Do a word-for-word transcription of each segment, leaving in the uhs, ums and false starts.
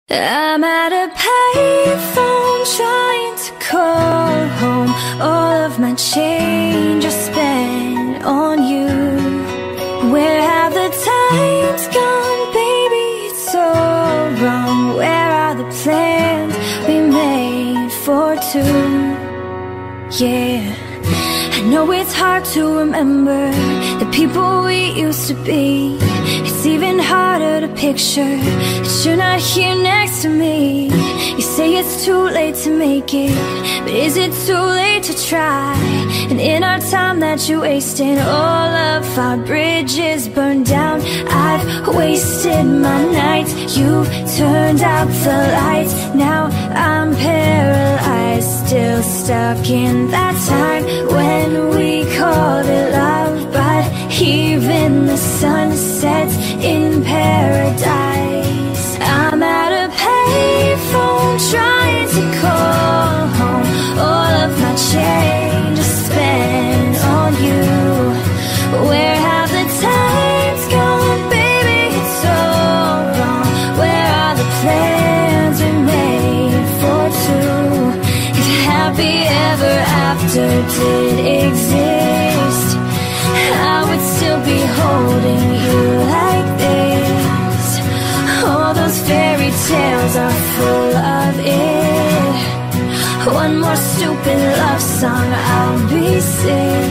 I'm at a payphone trying to call home. All of my change I spent on you. Where have the times gone, baby? It's all wrong. Where are the plans we made for two? Yeah, I know it's hard to remember the people we used to be. It's even harder to picture that you're not here next to me. You say it's too late to make it, but is it too late to try? And in our time that you wasted, all of our bridges burned down. I've wasted my nights, you've turned out the lights. Now I'm paralyzed, still stuck in that time when we called it love. But even the sun sets in paradise. I'm at a payphone trying to call home. All of my change I spent on you. Where have the times gone, baby? It's all wrong. Where are the plans we made for two? If happy ever after did exist, I would still be holding you like this. All those fairy tales are full of it. One more stupid love song, I'll be sick.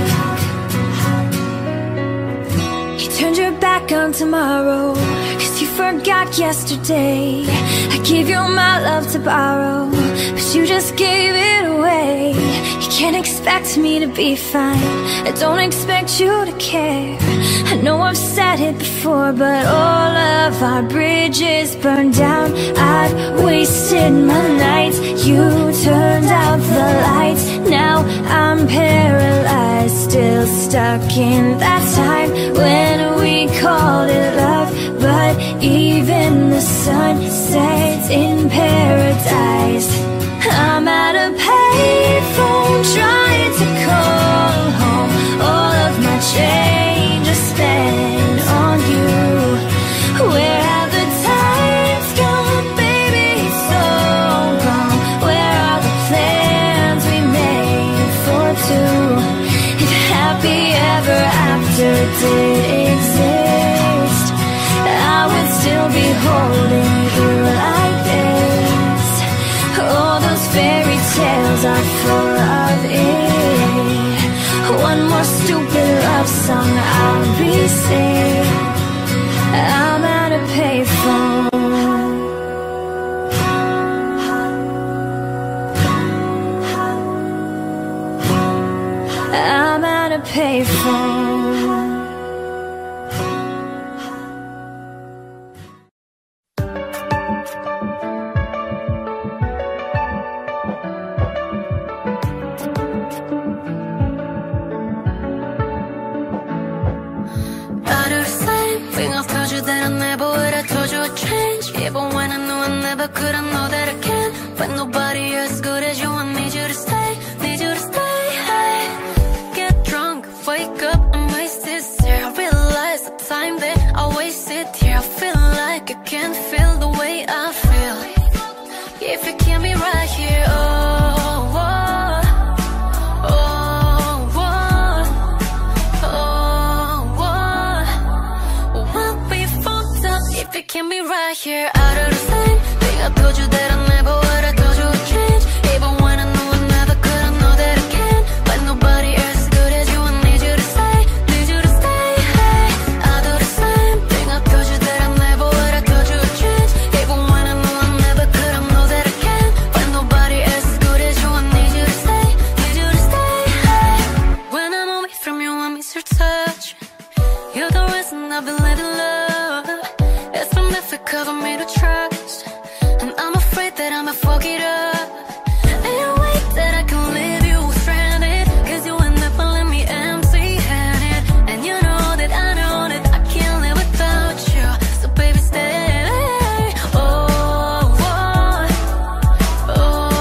You turned your back on tomorrow, cause you forgot yesterday. I gave you my love to borrow, but you just gave it away. You can't expect me to be fine, I don't expect you to care. I know I've said it before, but all of our bridges burned down. I've wasted my nights, you turned out the lights. Now I'm paralyzed, still stuck in that time when we called it love. But even the sun sets in paradise. I'm at a payphone trying to call home. All of my change I spent on you. Where have the times gone, baby? It's so wrong. Where are the plans we made for two? If happy ever after did exist, I would still be holding you like this. All those fairy tales are full of it. One more stupid love song, I'll be sick. I'm at a payphone. I'm at a payphone. Even when I knew I never could, I know that I can. But nobody as good as you, I need you to stay, need you to stay. Hey. Get drunk, wake up, I'm wasted here. I realize the time that I wasted here. I feel like I can't feel the way I feel if you can't be right here. Oh, oh, oh, oh, oh, oh. We'll be fucked up if you can't be right here. Out of the same thing, I told you that I never would, I told you would change. Even when I knew I never could, I know that I can. But nobody else as good as you, I need you to stay, need you to stay. Hey, I do the same thing, I told you that I never would, I told you would change. Even when I knew I never could, I know that I can. But nobody else as good as you, I need you to stay, need you to stay. Hey, when I'm away from you, I miss your touch. You're the reason I believe in love. It's been difficult for me to trust, and I'm afraid that I'ma fuck it up. Ain't no way that I can leave you stranded, cause you end up leaving me empty-handed. And you know that I know that I can't live without you, so baby stay. Oh, oh, oh,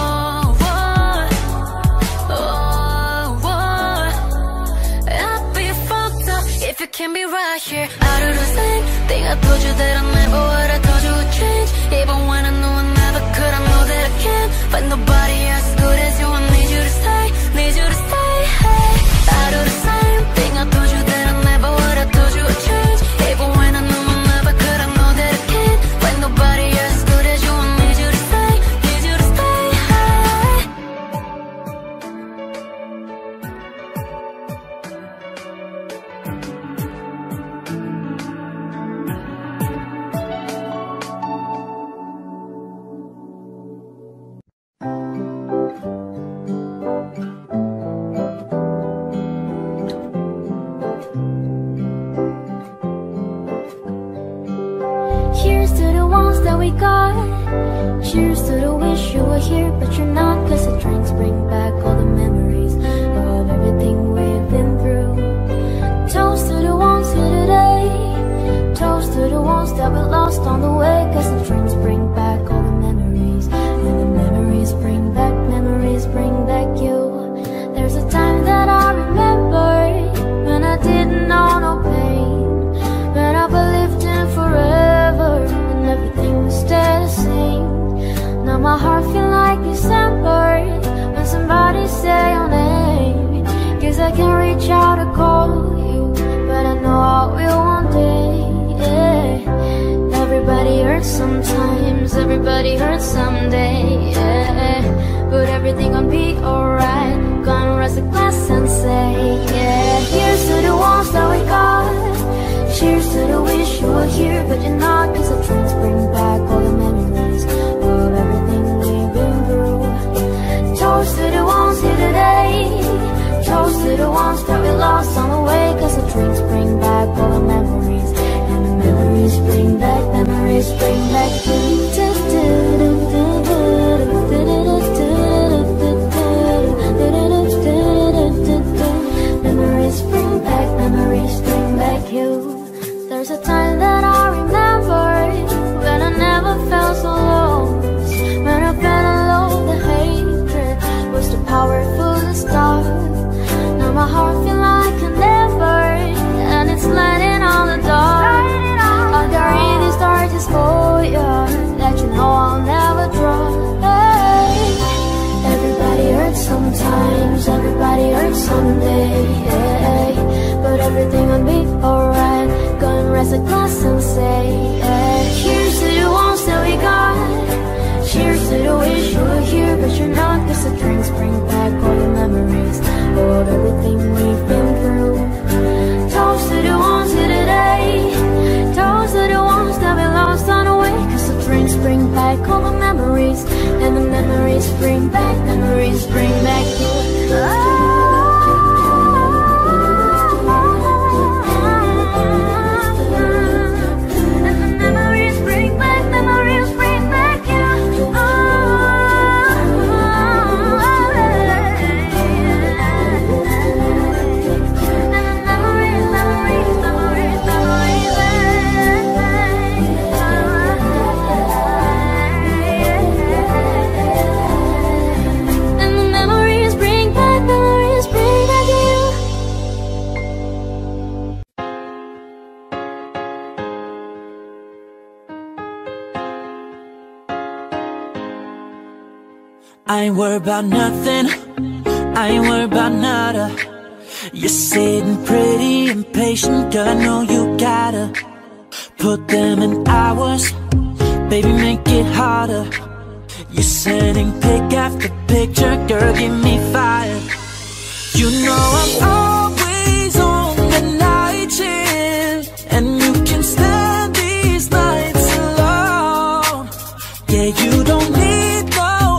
oh, oh, oh. I'd be fucked up if you can't be right here. I do the same thing, I told you that I never would, I told you would change. Even when I knew I we got. Cheers to the wish you were here, but you're not. Cause the drinks bring back all the memories of everything we've been through. Toast to the ones here today. Toast to the ones that we lost on the way. Cause the drinks bring back all the memories, and the memories bring back, memories bring back you. There's a time that I remember when I didn't know no pain, when I believed in forever and everything would stay the same. Now my heart feel like December when somebody say your name. Guess I can reach out to call you, but I know I will one day. Yeah. Everybody hurts sometimes, everybody hurts someday. Yeah. But everything gon' be alright. Gonna raise a glass and say, yeah. Here's to the ones that we got. Cheers to the wish you were here, but you're not. Cause the drinks bring back all the memories of everything we've been through. Toast to the ones here today. Toast to the ones that we lost on the way. Cause the drinks bring back all the memories, and the memories bring back, memories bring back you. Memories bring back, memories bring back you. There's a time that I remember when I never felt so lost, when I felt alone, the hatred was too powerful to stop. Now my heart feel like a never, and it's lighting on the dark. I'll carry these torches for you, let you know I'll never drop. Hey. Everybody hurts sometimes, everybody hurts someday. Hey. But everything will be alright. Gonna raise a glass and say, hey. Cheers to the ones that we got. Cheers to the wish you were here, but you're not. Cause the drinks bring back all the memories of everything we've been through. Toast to the ones here today. Toast to the ones that we lost on the way. Cause the drinks bring back all the memories, and the memories bring back, memories bring back you. Oh. I ain't worried about nothing, I ain't worried about nada. You're sitting pretty impatient, girl, I know you gotta put them in hours, baby, make it harder. You're sending pic after picture, girl, give me fire. You know I'm always on the night shift, and you can stand these nights alone. Yeah, you don't need no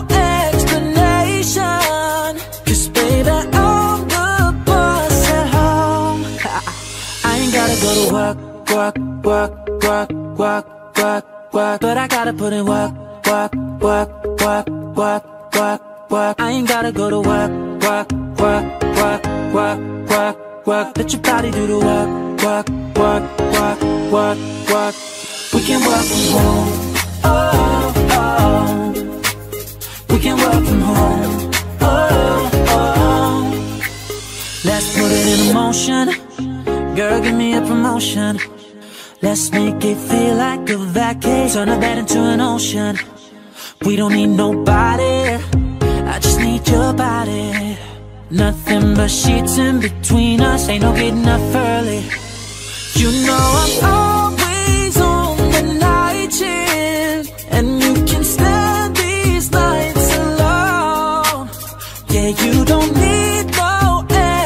explanation, cause baby, I'm the boss at home. I ain't gotta go to work, work, work, work, work, work, work, but I gotta put in work, work, work, work, work, work, work. I ain't gotta go to work, work, work, work, work, work, work. Let your body do the work, work, work, work, work, work. We can work from home, oh, oh. We can work from home, oh, oh. Let's put it in motion, girl, give me a promotion. Let's make it feel like a vacation, turn a bed into an ocean. We don't need nobody, I just need your body. Nothing but sheets in between us, ain't no getting up early. You know I'm always on the night shift, and you can stand these nights alone. Yeah, you don't need no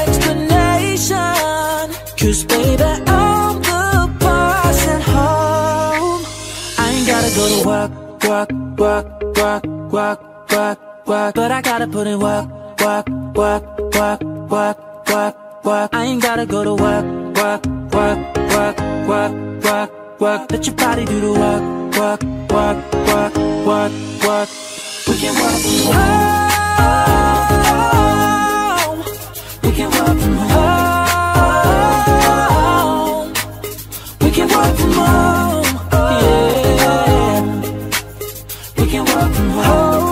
explanation, cause baby, I'm the boss at home. I ain't gotta go to work, work, work, work, work, work, work, but I gotta put in work, work, work, work, work, work, work. I ain't gotta go to work, work, work, work, work, work, work. Let your body do the work, work, work, work, work, work. We can work from home. We can work from home. We can work from home. Yeah. We can work from home.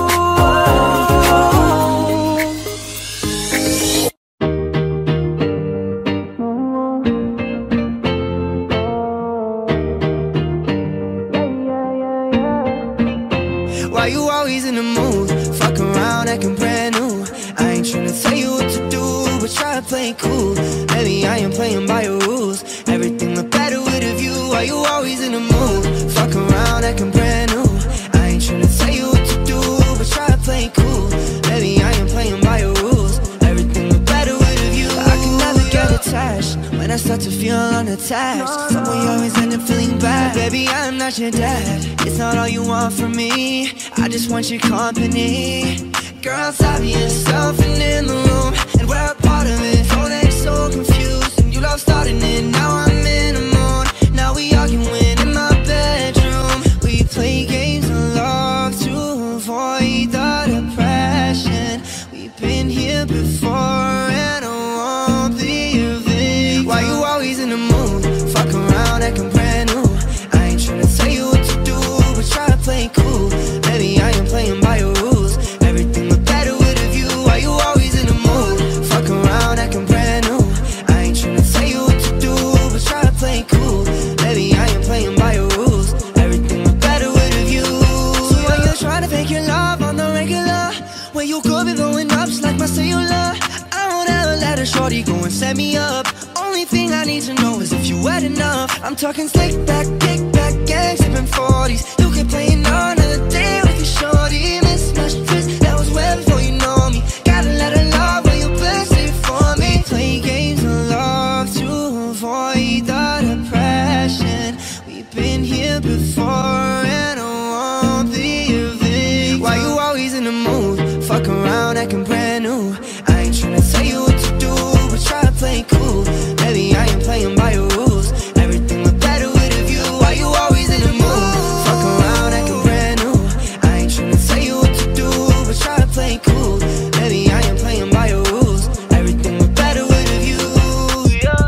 Why you always in the mood? Fuck around, acting brand new. I ain't tryna tell you what to do, but try to play it cool. Maybe I ain't playing by your rules. Everything look better with a view. Why you always in the mood? Fuck around, acting brand new. I ain't tryna tell you what to do, but try to play it cool. Maybe I ain't playing by your rules. Everything look better with a view. I can never get attached when I start to feel unattached. Someone you always end up feeling bad. Baby, I'm not your dad. It's not all you want from me. I just want your company. Girl, stop being yourself and in the room, and we're a part of it. Phone ain't so confused, and you love starting it. Now I'm in the mood. Now we arguing in my bedroom. We play games of love to avoid the depression. We've been here before, and I won't be a victim. Why you always in the mood? Fuck around, acting brand new. I ain't tryna tell you what to do, but try to play it cool. Maybe I ain't playing by your rules. Everything look better with a view. Why you always in the mood? Fuck around, acting brand new. I ain't tryna tell you what to do, but try to play it cool. Maybe I ain't playing by your rules. Everything look better with a view. So when you're trying to fake your love on the regular, when you could be blowing up just like my cellular, I don't ever let a shorty go and set me up. Only thing I need to know is if you wet enough. I'm talking slick back, kick back, gang, sipping forties. You can play another day with your shorty. Mismatched twist, that was way before you know me. Gotta let her love when you best it for me. Play games of love to avoid the depression. We've been here before, and I won't be a victim. Why you always in the mood? Fuck around, acting brand new. I ain't tryna tell you what to do, but try to play it cool. Maybe I ain't playing by your rules. Everything look better with a view. Why you always in the mood? Fuck around, acting brand new. I ain't tryna tell you what to do, but try to play it cool. Maybe I ain't playing by your rules. Everything look better with a view. Yeah.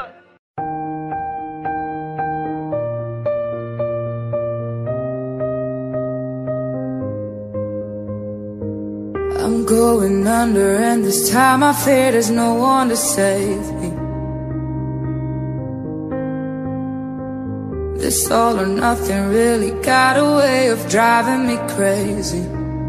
I'm going under, and this time I fear there's no one to save me. This all or nothing really got a way of driving me crazy.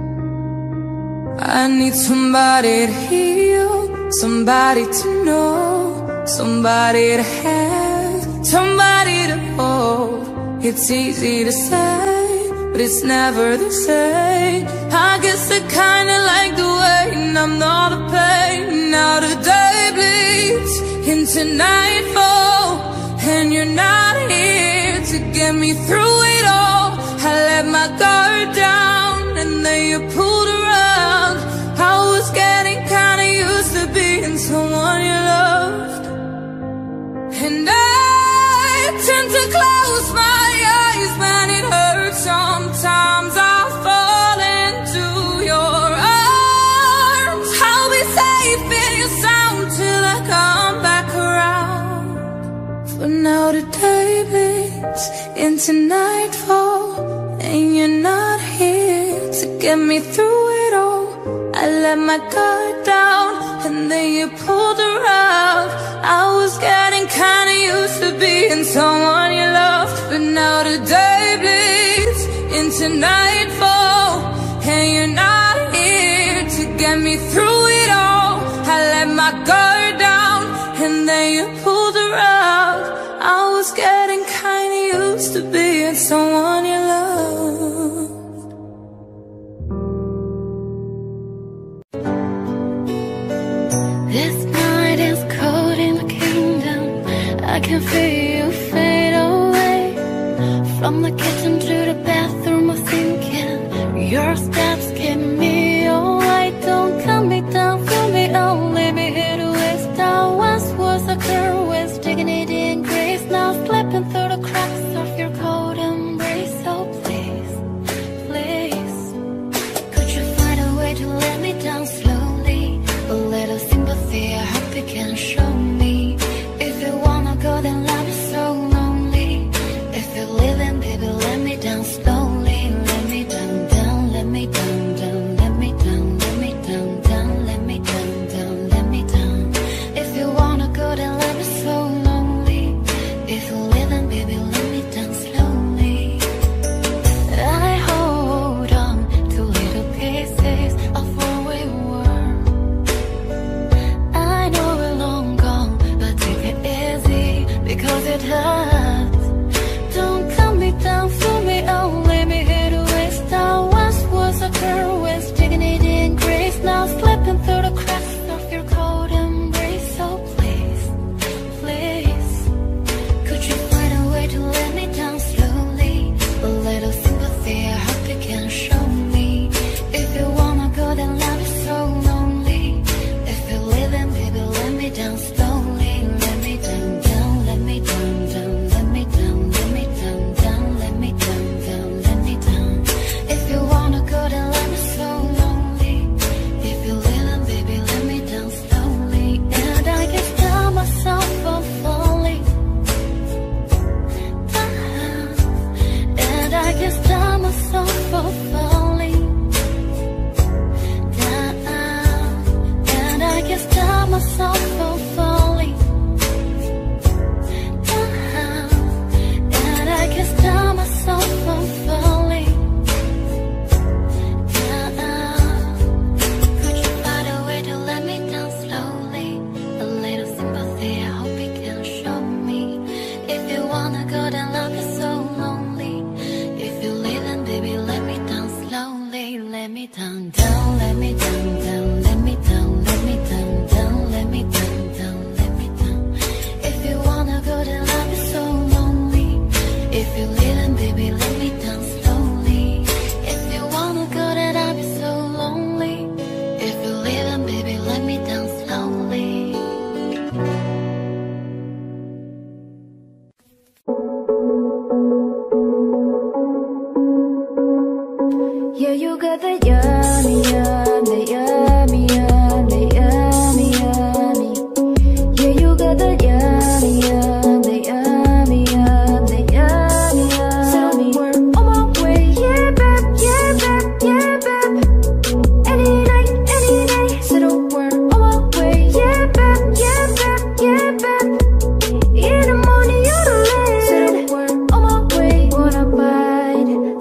I need somebody to heal, somebody to know, somebody to have, somebody to hold. It's easy to say, but it's never the same. I guess I kinda like the waiting, I'm not a pain. Now the day bleeds into nightfall, and you're not here to get me through it all. I let my guard down, and then you pulled around. I was getting kinda used to being someone you loved, and I tend to close my eyes when it hurts. Sometimes I fall into your arms. I'll be safe in your sound till I come back around. For now the day bleeds into nightfall, and you're not here to get me through it all. I let my guard down, and then you pulled around. I was getting kinda used to being someone you loved, but now the day bleeds into nightfall, and you're not here to get me through it all. I let my guard down, and then you pulled around. I was getting kinda used to being someone you loved. This night is cold in the kingdom. I can feel you fade away. From the kitchen to the bathroom, I'm thinking your steps keep me away. Don't cut me down, fill me out, leave me here to waste. I once was a girl with dignity and grace, now slipping through the cracks of your cold embrace. So please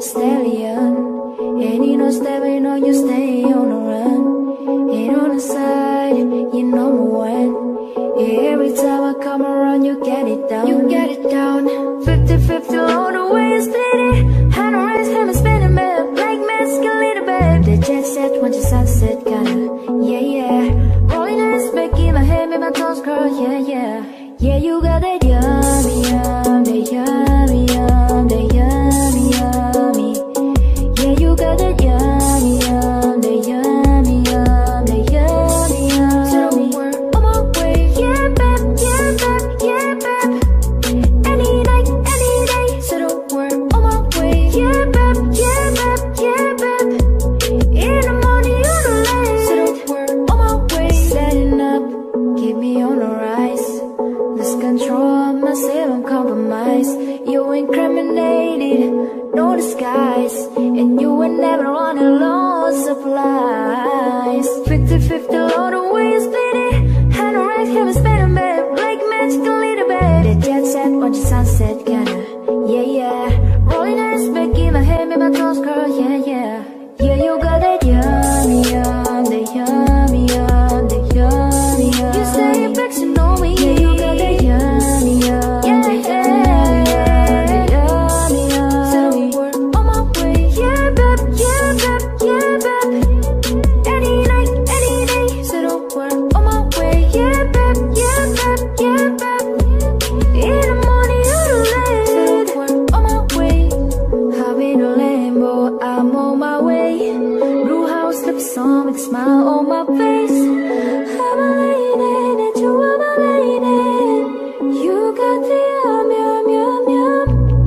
stallion. And you know, stepping on you, stay on the run. And on the side, you number one. Every time I come around, you get it down. You get it down. Fifty fifty all the way, you split it. Hand on raise, him and spinning, babe. Like mescalina, babe. The jet set, when the sunset, kinda. Yeah, yeah. Rolling eyes, back in my head, make my toes curl. Yeah, yeah. Yeah, you got that yummy, yum, that yummy, yum, that yummy, yummy. Yeah, you got that yummy, yum, that yummy, yum, that yummy, yummy. So we're on my way, yeah, babe, yeah, babe, yeah, babe. Any night, any day. So we're on my way, yeah, babe, yeah, babe, yeah, babe. In the morning, on the lane. So we're on my way, setting up, keep me on the rise. Lose control myself, I'm compromised. You incriminated, no disguise. And you were never on a low supplies. Fifty fifty all the way you split it. Hand on raise, him and spinning, babe. Like magical little babe. The jet set, watch the sunset, kinda. Yeah, yeah. Rolling eyes, back in my head, make my toes curl. Yeah, yeah. Yeah, you got that yummy, yum, that yummy, yum, that yummy, yum. You say you're back to know me. Yeah, you got that yummy, yum, yeah, that yummy, yummy, yum. So we're on my way, yeah, babe, yeah, babe, yeah, babe. Any night, any day. So we're on my way, yeah, babe, yeah, babe, yeah, babe. In the morning, on the lane. So we're on my way. Hop in a Lambo, I'm on my way. Blue house, lips on with a smile on my face. I'm a lady, and you are my lady. You got the yum, yum, yum, yum.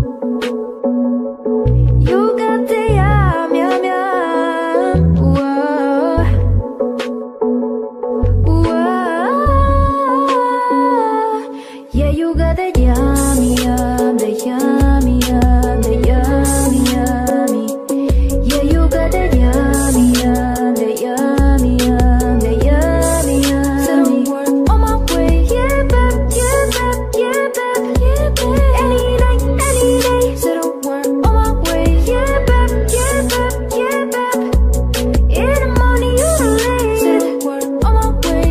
You got the yum, yum, yum. Whoa. Whoa. Yeah, you got the yummy, yum, the yummy, yum, the yummy, yummy. Yeah, you got that yummy, yum, the yummy, yum, the yummy, yummy. So we're on my way, yeah, babe, yeah, babe, yeah, babe, yeah, babe. Any night, any day. So we're on my way, yeah, babe, yeah, babe, yeah, babe. In the morning, on the lane. So we're on my way.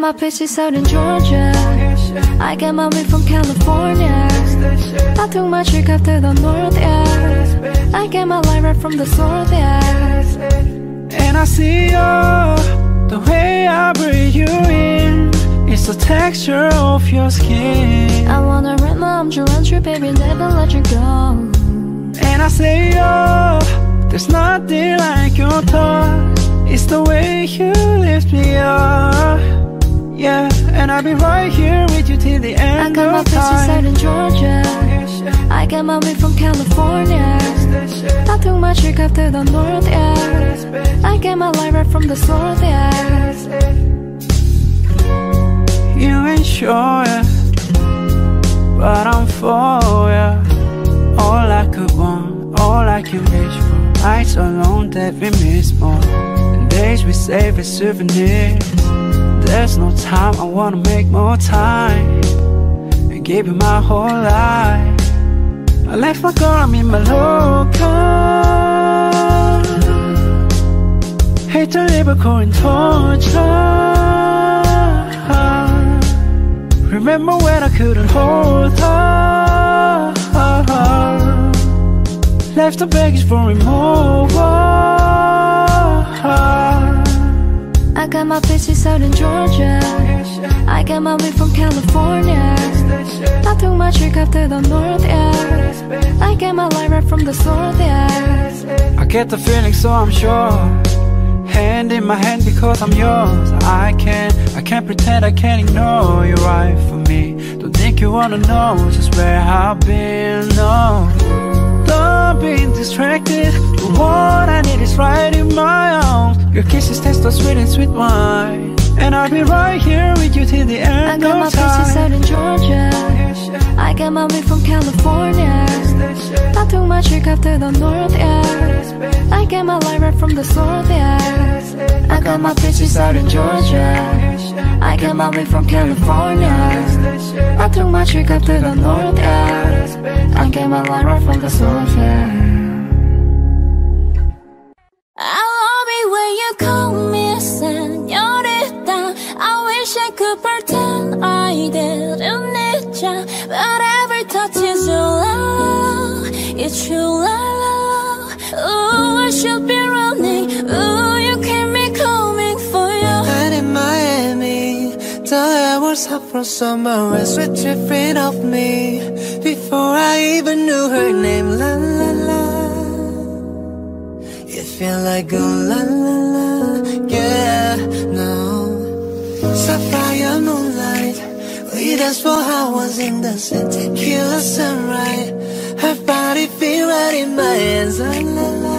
my peaches out in Georgia. I get my weed from California. I took my chick up to the north, yeah. I get my light right from the source, yeah. And I see you, the way I breathe you in. It's the texture of your skin. I wanna run my arms around you, baby, never let you go. And I say, oh, there's nothing like your touch. It's the way you lift me up, yeah. And I'll be right here with you till the end of time. I got my peaches out in Georgia. I get my weed from California. I took my chick up to the north, yeah. I get my light right from the source, yeah. You ain't sure yet, but I'm for ya. All I could want, all I can reach for. Nights alone that we miss more, and days we save as souvenirs. There's no time, I wanna make more time and give you my whole life. I left my girl, I'm in my local. Hate to live a cold torture. Remember when I couldn't hold her, left the baggage for removal. I got my peaches out in Georgia. I get my weed from California. I took my chick up to the north, yeah. I get my light right from the source, yeah. I get the feeling, so I'm sure. Hand in my hand because I'm yours. I can't, I can't pretend, I can't ignore you right for me. Don't think you wanna know just where I've been, no. Don't be distracted, the one I need is right in my arms. Your kisses taste so sweet and sweet wine, and I'll be right here with you till the end of time. I got my peaches out in Georgia. I get my weed from California. I took my chick up to the north, yeah. I get my light right from the source, yeah. I got my peaches out in Georgia. I get my weed from California. I took my chick up to the north, yeah. I get my light right from the source, yeah. I love it when you call me señorita. I wish I could pretend I didn't need ya, but every touch is your love, it's your love. Ooh, I should be running. Ooh, you keep me coming for you. And in Miami, the air was hot from summer rain, sweat dripping off me before I even knew her name. La la la. You feel like a la la la, yeah, no. Sapphire moonlight, we danced for hours in the sun. Tequila sunrise, her body feel right in my hands. La la la.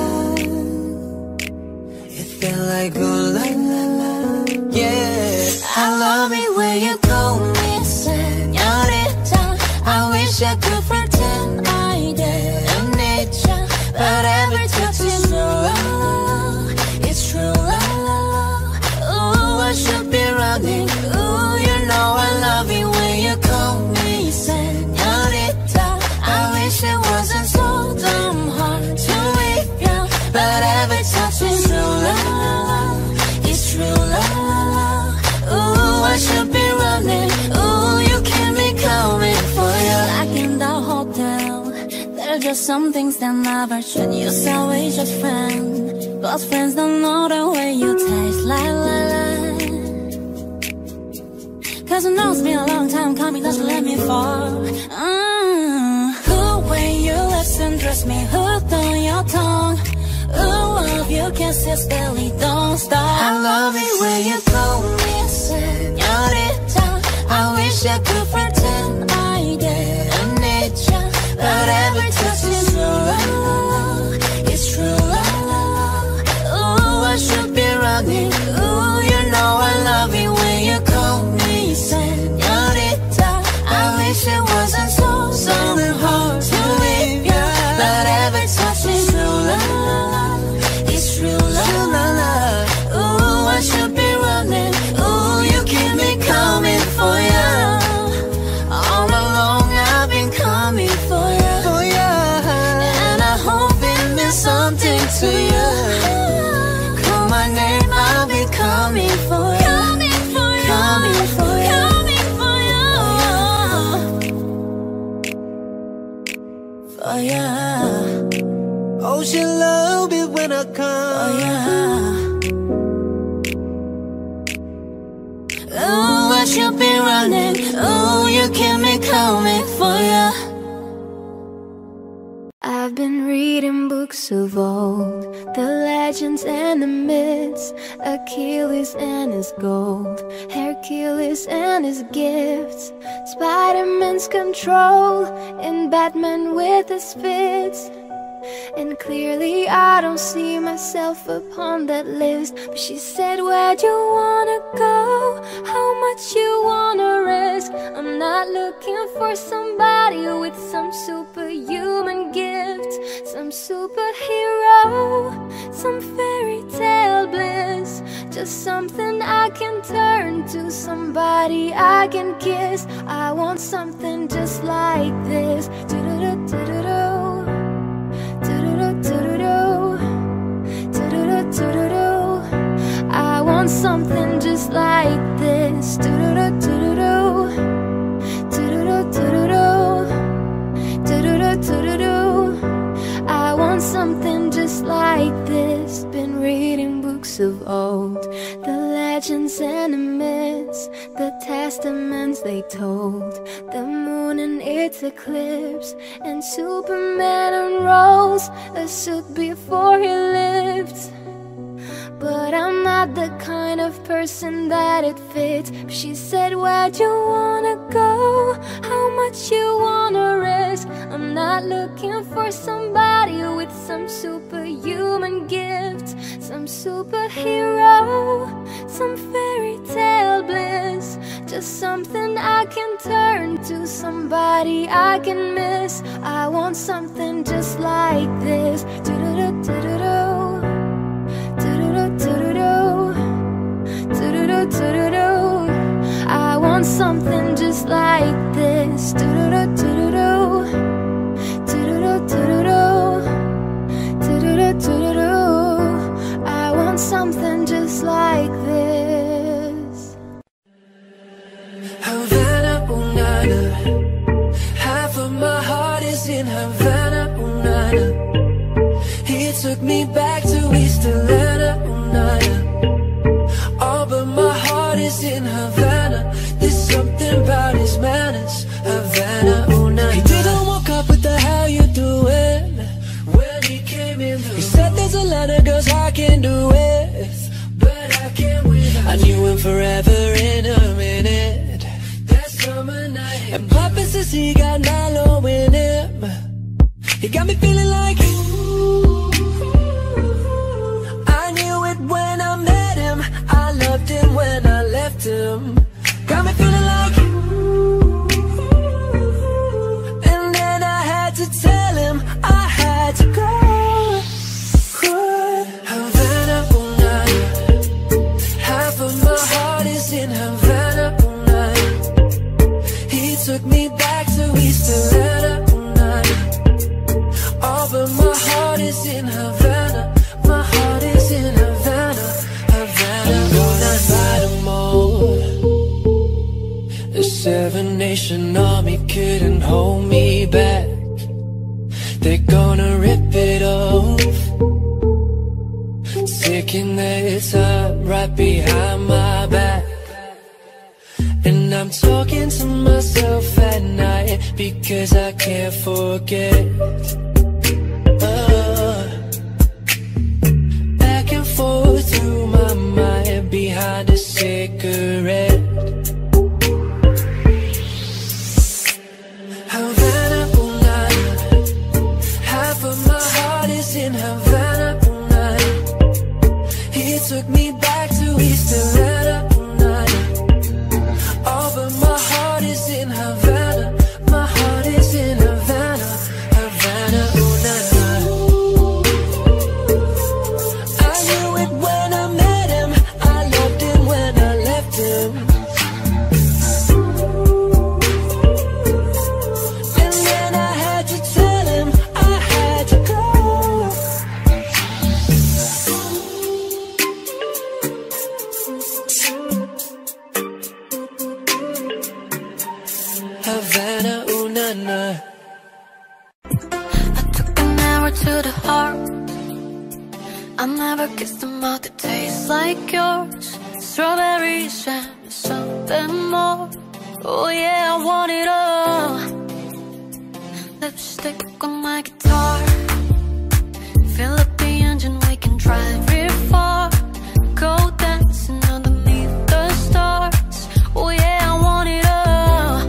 You feel like a la la la, yeah. I love it when you call me señorita. I wish I could pretend I didn't need ya, but every touch is your love, it's true love. Ooh, I should be running. Ooh, you know I love it when you call me señorita. I wish it wasn't so damn hard to leave ya, but every touch is true love, it's true love. Ooh, I should be running. Ooh, you keep me coming for you. Like in the hotel, there's just some things that never change. You say we just friends, but friends don't know the way you taste. La la la. Cause it knows me a long time coming, doesn't let me fall. Mm. Ooh, when you lips and dress me hooked on your tongue. Ooh, love you kisses barely don't stop. I love it when you call me señorita. I wish I could pretend I didn't need ya, but every touch is your love, it's true love. Ooh, I should be running. Ooh, you know I love it when you call me señorita. I wish it wasn't so something hard to leave ya, but every touch is true love, it's true love. Ooh, I should be running. Ooh, you keep me coming for ya. Oh yeah. Oh, she love it when I come. Oh yeah. Oh, what you been running? Oh, you keep me coming for ya. I've been reading books of old, the legends and the myths, Achilles and his gold, Hercules and his gifts, Spider-Man's control, and Batman with his fits. And clearly I don't see myself upon that list. But she said, where'd you wanna go? How much you wanna risk? I'm not looking for somebody with some superhuman gift, some superhero, some fairy tale bliss. Just something I can turn to, somebody I can kiss. I want something just like this. Do-do-do-do-do-do. I want something just like this. I want something just like this. Been reading books of old, the legends and the myths, the testaments they told, the moon and its eclipse, and Superman unrolls a suit before he lived. But I'm not the kind of person that it fits. She said, where'd you wanna go? How much you wanna risk? I'm not looking for somebody with some superhuman gift, some superhero, some fairy tale bliss. Just something I can turn to, somebody I can miss. I want something just like this. Do-do-do-do-do-do. I want something just like this. I want something just like this. Havana, ooh, nana. Half of my heart is in Havana, ooh, nana. He took me back to East Atlanta, ooh, nana. Oh, but my heart is in Havana. There's something about his manners. Havana, ooh, nana. He didn't walk up with the how you doing when he came in the room. He said there's a lot of girls I can do with, but I can't with her. I knew him forever in a minute. That summer night. And Papa says he got Nalo in him. He got me feeling like ooh. I knew it when I met him. I loved him when I left him. Got me feeling like ooh. And then I had to tell him I had to go. Havana, ooh, nana. Half of my heart is in Havana, ooh, nana. He took me back to East Atlanta, ooh, nana. Oh, but my heart is in Havana. My heart is in Havana, Havana. I'm gonna fight them all. The Seven Nation Army couldn't hold me back. They're gonna rip it off, taking their time right behind my back. And I'm talking to myself at night because I can't forget. uh, Back and forth through my mind behind a cigarette. Havana, ooh, nana. Half of my heart is in Havana, ooh, nana. He took me back to East Atlanta, ooh, nana. Oh, but my heart is in Havana. My heart is in Havana, Havana, ooh, nana. I knew it when I met him. I loved him when I left him. And then I had to tell him I had to go. Havana, ooh, na, na. to the heart. I never kissed a mouth that tastes like yours. Strawberries and something more. Oh yeah, I want it all. Lipstick on my guitar. Fill up the engine, we can drive it far. Go dancing underneath the stars. Oh yeah, I want it all.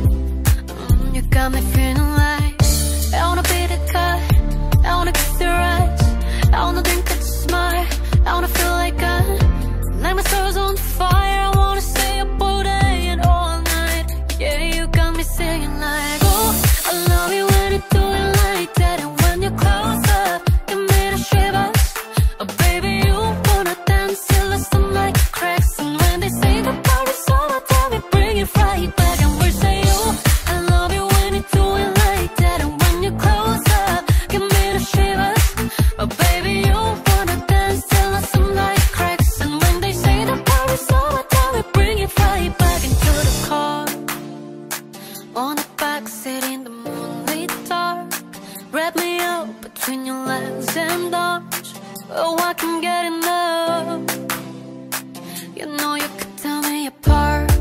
mm, You got me feeling like I wanna be the guy, I wanna kiss your eyes, I wanna drink at the smile, I wanna feel like I light my stars on fire. I wanna stay up all day and all night. Yeah, you got me singing like, oh, I love you when you do it like that. And when you're close up, give me the shivers. Oh baby, you wanna dance till the sunlight cracks. And when they say the party's over, tell me bring it right back. And we're saying, oh, I love you when you do it like that. And when you're close up, give me the shivers. Oh baby, you wanna dance till the sunlight cracks. And when they say the party's over, tell me bring it right back. Into the car, on the backseat in the moonlit dark. Wrap me up between your legs and arms. Oh, I can get enough. You know you could tear me apart,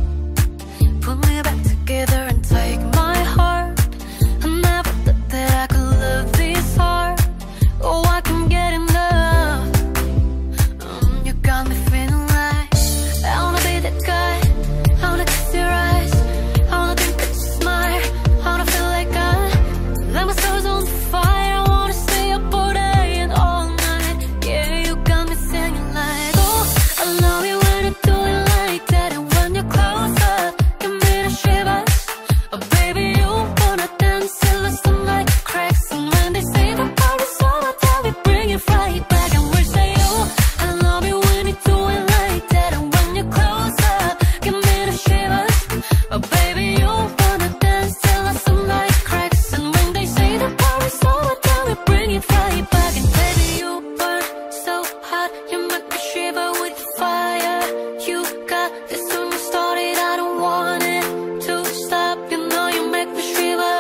put me back together and take my heart. I never thought that I could love this hard. Oh, I can get enough. mm, You got me feeling like I wanna be that guy, I wanna kiss your eyes, I wanna drink at your smile, I wanna feel like I light my stars on fire. I wanna stay up all day and all night. Yeah, you got me singing like, oh, I love you when you do it like that. And when you're close up, give me the shivers. Oh baby, you wanna dance till the sunlight cracks. And when they say the party's over, tell me bring it right back. And we're saying, oh, I love you when you do it like that. And when you're close up, give me the shivers. Oh baby, you wanna dance till the sunlight cracks. And when they say the party's over, tell me bring it right back. And baby, you burn so hot, you make me shiver with fire. You got this when you started, I don't want it to stop. You know you make me shiver.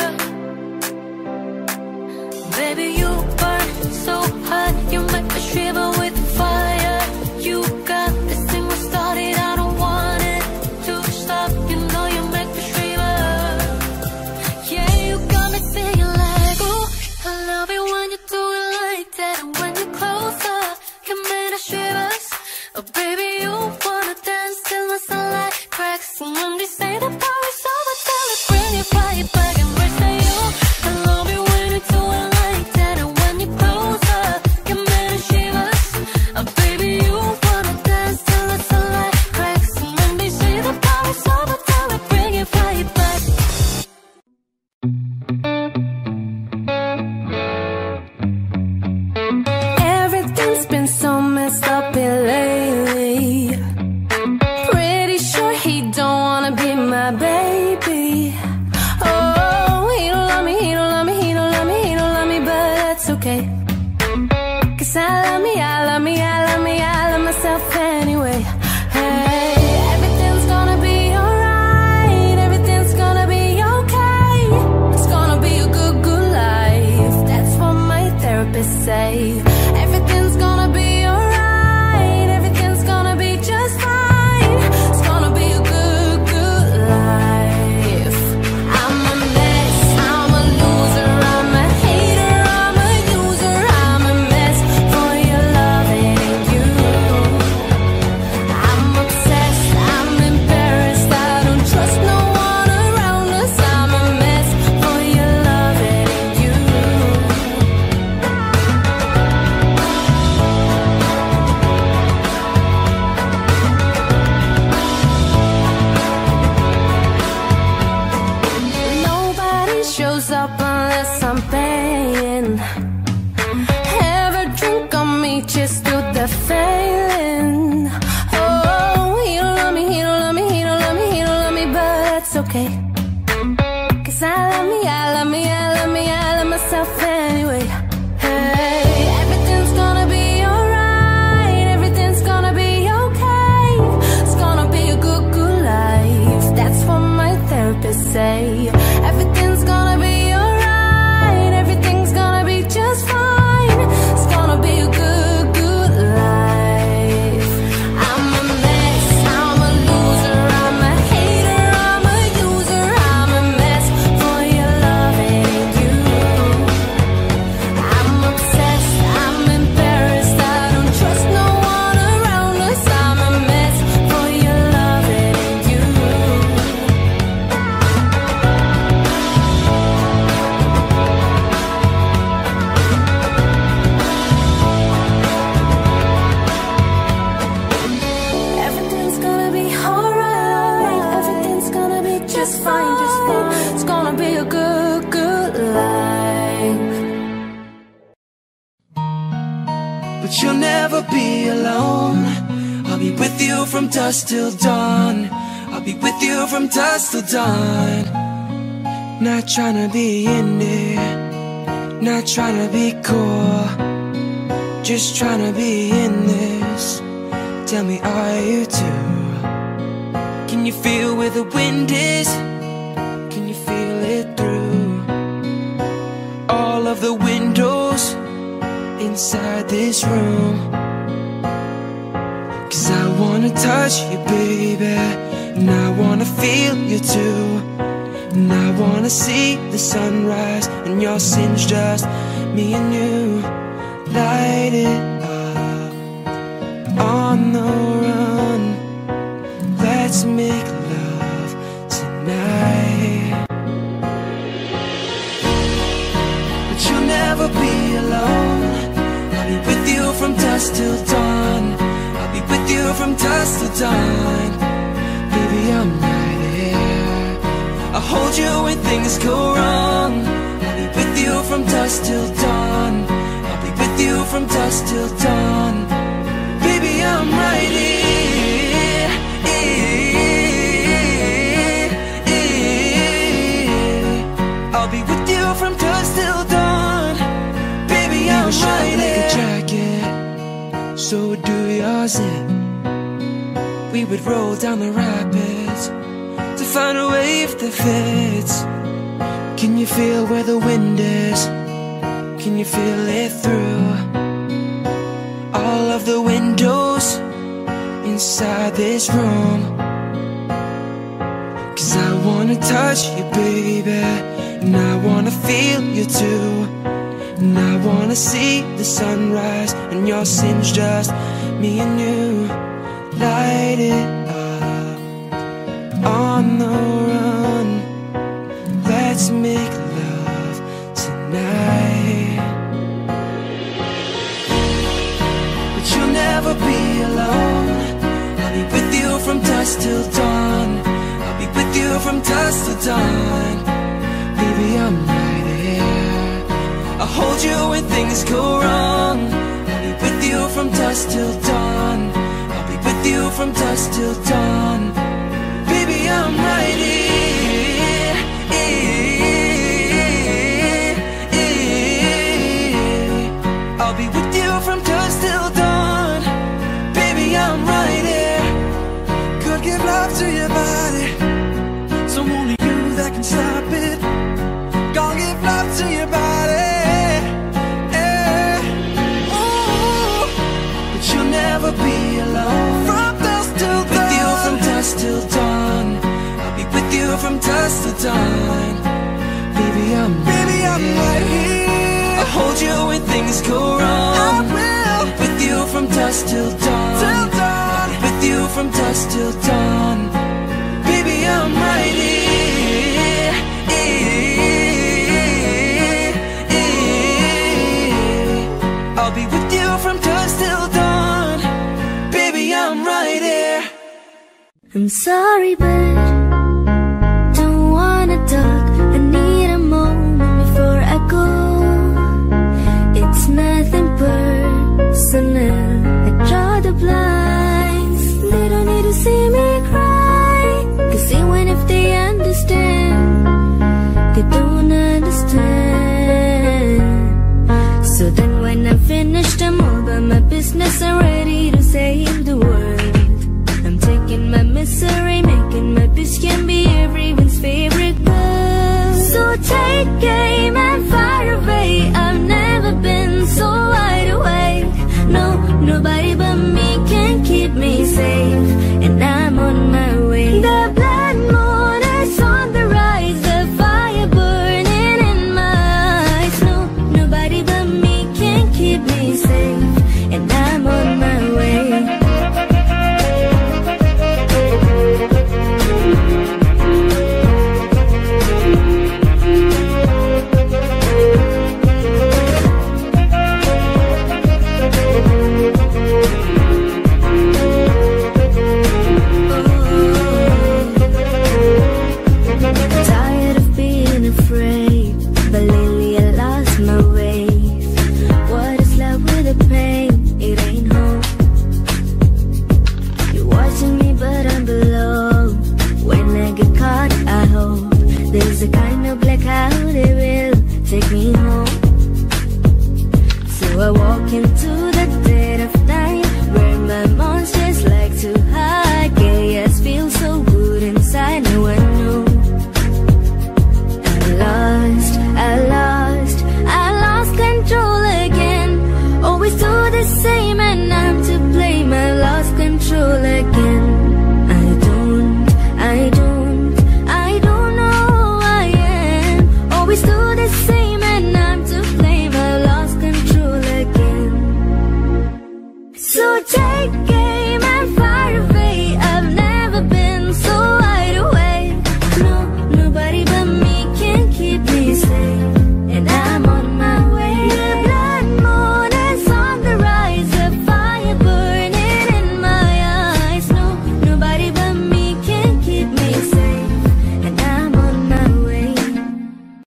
Baby, you burn so hot, you make me shiver with fire. You got this thing we started, I don't want it to stop. You know you make me shiver. Yeah, you got me singing like, ooh, I love it when you do it like that. And when you're close up, give me the shivers. Oh baby, you wanna dance till the sunlight cracks. And when they say the party's over, tell me bring it right back. And we're saying, oh, I love it when you do it like that. And when you're close up, give me the shivers. Oh baby, you wanna dance till the sunlight cracks. And when they say the party's over, tell me bring it right back. Everything's been so messed up here lately. Pretty sure he don't wanna be my baby. Oh, he don't love me, he don't love me, he don't love me, he don't love me, but that's okay. Cause I love me, I love me, I love me, I love myself anyway. Hey, everything's gonna be alright, everything's gonna be okay. It's gonna be a good, good life. That's what my therapist say. Everything's gonna be alright, everything's gonna be just fine. It's gonna be a good, good life. I'm a mess, I'm a loser, I'm a hater, I'm a user, I'm a mess for your loving you. I'm obsessed, I'm embarrassed, I don't trust no one around us. I'm a mess for your loving you. Nobody shows up unless I'm paying. Ever drink on me just to the failing. Oh, he don't love me, he don't love me, he don't love me, he don't love me, but that's okay. Cause I love me, I love me, I love me, I love myself anyway. Hey, everything's gonna be alright, everything's gonna be okay. It's gonna be a good, good life. That's what my therapist say. Everything's gonna be alright, everything's gonna be It's gonna be a good, good life. But you'll never be alone. I'll be with you from dusk till dawn. I'll be with you from dusk till dawn. Not trying to be in there, not trying to be cool, just trying to be in this. Tell me, are you too? Can you feel where the wind is? Can you feel it through all of the windows inside this room? 'Cause I wanna touch you, baby, and I wanna feel you too. And I wanna see the sunrise and your sins, just me and you. Light it up on the run. Let's make love tonight. But you'll never be alone. I'll be with you from dusk till dawn. I'll be with you from dusk till dawn. Baby, I'm right here. I'll hold you when things go wrong. I'll be with you from dusk till dawn. I'll be with you from dusk till dawn. Baby, I'm right here. I'll be with you from dusk till dawn. Baby, I'm right here. Like a jacket, so do yours in. We would roll down the rapids to find a wave that fits. Can you feel where the wind is? Can you feel it through all of the windows inside this room? 'Cause I wanna touch you, baby, and I wanna feel you too. And I wanna see the sunrise and your sins, just me and you. Light it up on the run. Let's make love tonight. But you'll never be alone. I'll be with you from dusk till dawn. I'll be with you from dusk till dawn. Baby, I'm right here. I'll hold you when things go wrong. I'll be with you from dusk till dawn. I'll be with you from dusk till dawn. Baby, I'm right here. I'll be with you from dusk till dawn. Baby, I'm right here. Could give love to your body, so only you that can stop it. Gonna give love to your body, yeah. Ooh. But you'll never be alone. From dusk till dawn. With you from dusk till dawn. I'll be with you from dusk till dawn. Baby, I'm Baby, right I'm here. Right here. I'll hold you when things go wrong. I will. I'll be with you from dusk till dawn. Till dawn. I'll be with you from dusk till dawn. Baby, I'm right here. I'll be with you from dusk till dawn. Baby, I'm right here. I'm sorry, but don't wanna talk. I need a moment before I go. It's nothing personal. I draw the blinds. They don't need to see me cry, 'cause even if they understand, they don't understand. So then when I'm finished, I'm all about my business. I'm ready to save the world. I'm taking my misery, making my bitch can be everyone's favorite girl. So take aim and fire away. I've never been so wide awake. No, nobody but me can keep me safe, and I'm on my way. The blood moon is on the rise, the fire burning in my eyes. No, nobody but me can keep me safe, and I'm on my way.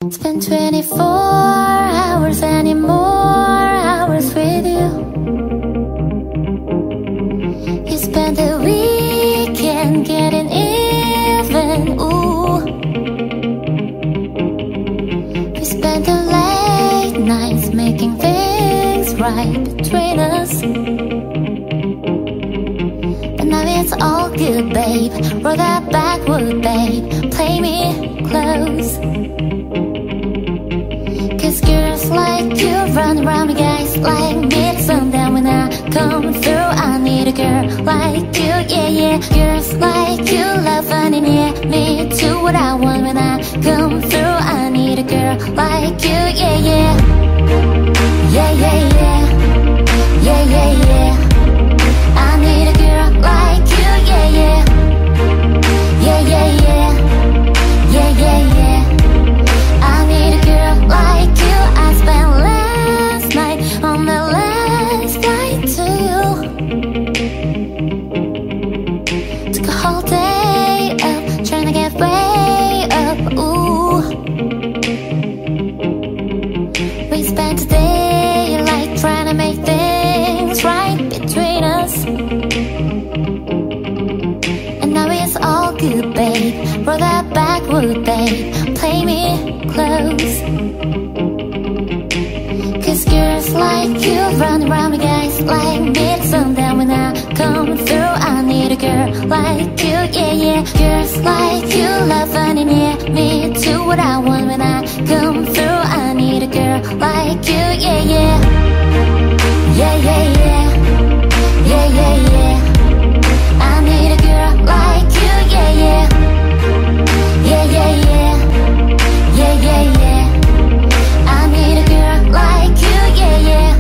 It's been twenty-four hours, any more hours with you. You spent the weekend getting even, ooh. We spent the late nights making things right between us. But now it's all good, babe. Roll that backward, babe. Play me close. Cause girls like you run around with guys like me at sundown. When I come through, I need a girl like you, yeah, yeah. Girls like you love running, yeah, me too. What I want when I come through, I need a girl like you, yeah, yeah. Yeah, yeah, yeah. Yeah, yeah, yeah. I need a girl like you, yeah, yeah. Yeah, yeah, yeah. Yeah, yeah, yeah. I need a girl like you. I spent last night on the last flight to you. Took a whole day up, trying to get way up, ooh. We spent a day like trying to make things right between us. And now it's all good, babe. Roll that backward, babe. Play me close. Cause girls like you run around with guys like me at sundown. When I come through, I need a girl like you, yeah, yeah. Girls like you love running, yeah, me too. What I want when I come through, I need a girl like you, yeah, yeah. Yeah, yeah, yeah. Yeah, yeah, yeah. I need a girl like you, yeah, yeah. Yeah, yeah, yeah. Yeah, yeah, yeah. I need a girl like you, yeah, yeah.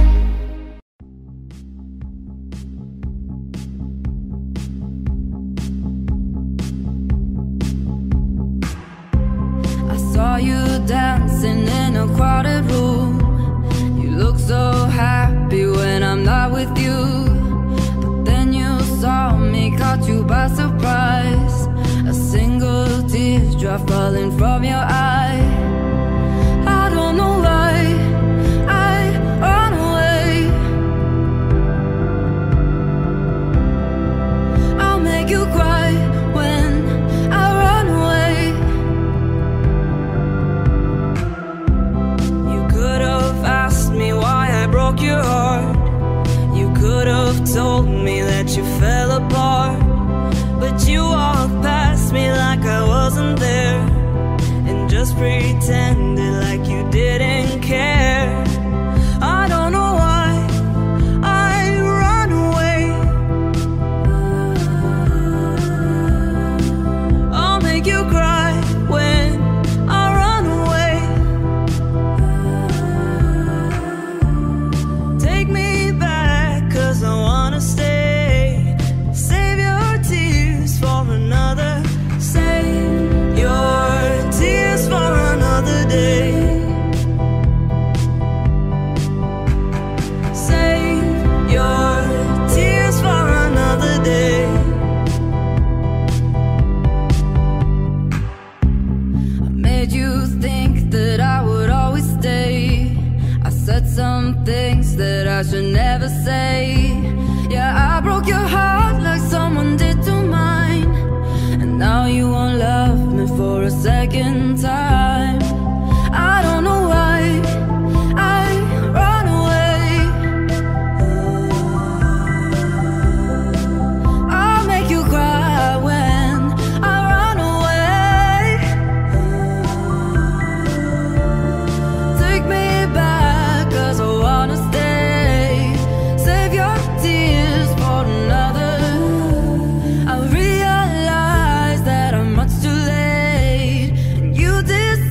I saw you dancing in a crowded room. You look so happy when I'm not with you. But then you saw me, caught you by surprise. A single teardrop falling from your eye. I don't know why I run away. I'll make you cry when I run away. You could have asked me why I broke your heart. You could have told me that you fell apart. But you walked past me like I wasn't there, and just pretended like you didn't care. I don't know why I run away. I'll make you cry when I run away. Take me back, cause I wanna stay. Save your tears for another. Save your tears for another day. Save your tears for another day. I made you think that I would always stay. I said some things that I should never say. Yeah, I broke your heart like someone did to mine. And now you won't love me for a second time. I don't know why I run away. I'll make you cry when I run away. Take me back, cause I wanna stay. Save your tears for another. I realize that I'm much too late, and you deserve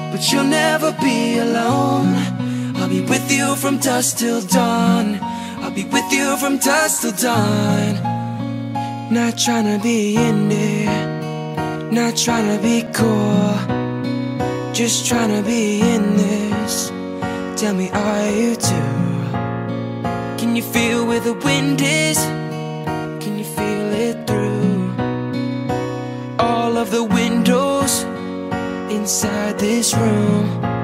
but you'll never be alone. I'll be with you from dusk till dawn. I'll be with you from dusk till dawn. Not tryna be in there, not tryna be cool, just tryna be in this. Tell me, are you too? Can you feel where the wind is? Can you feel it through all of the windows inside this room?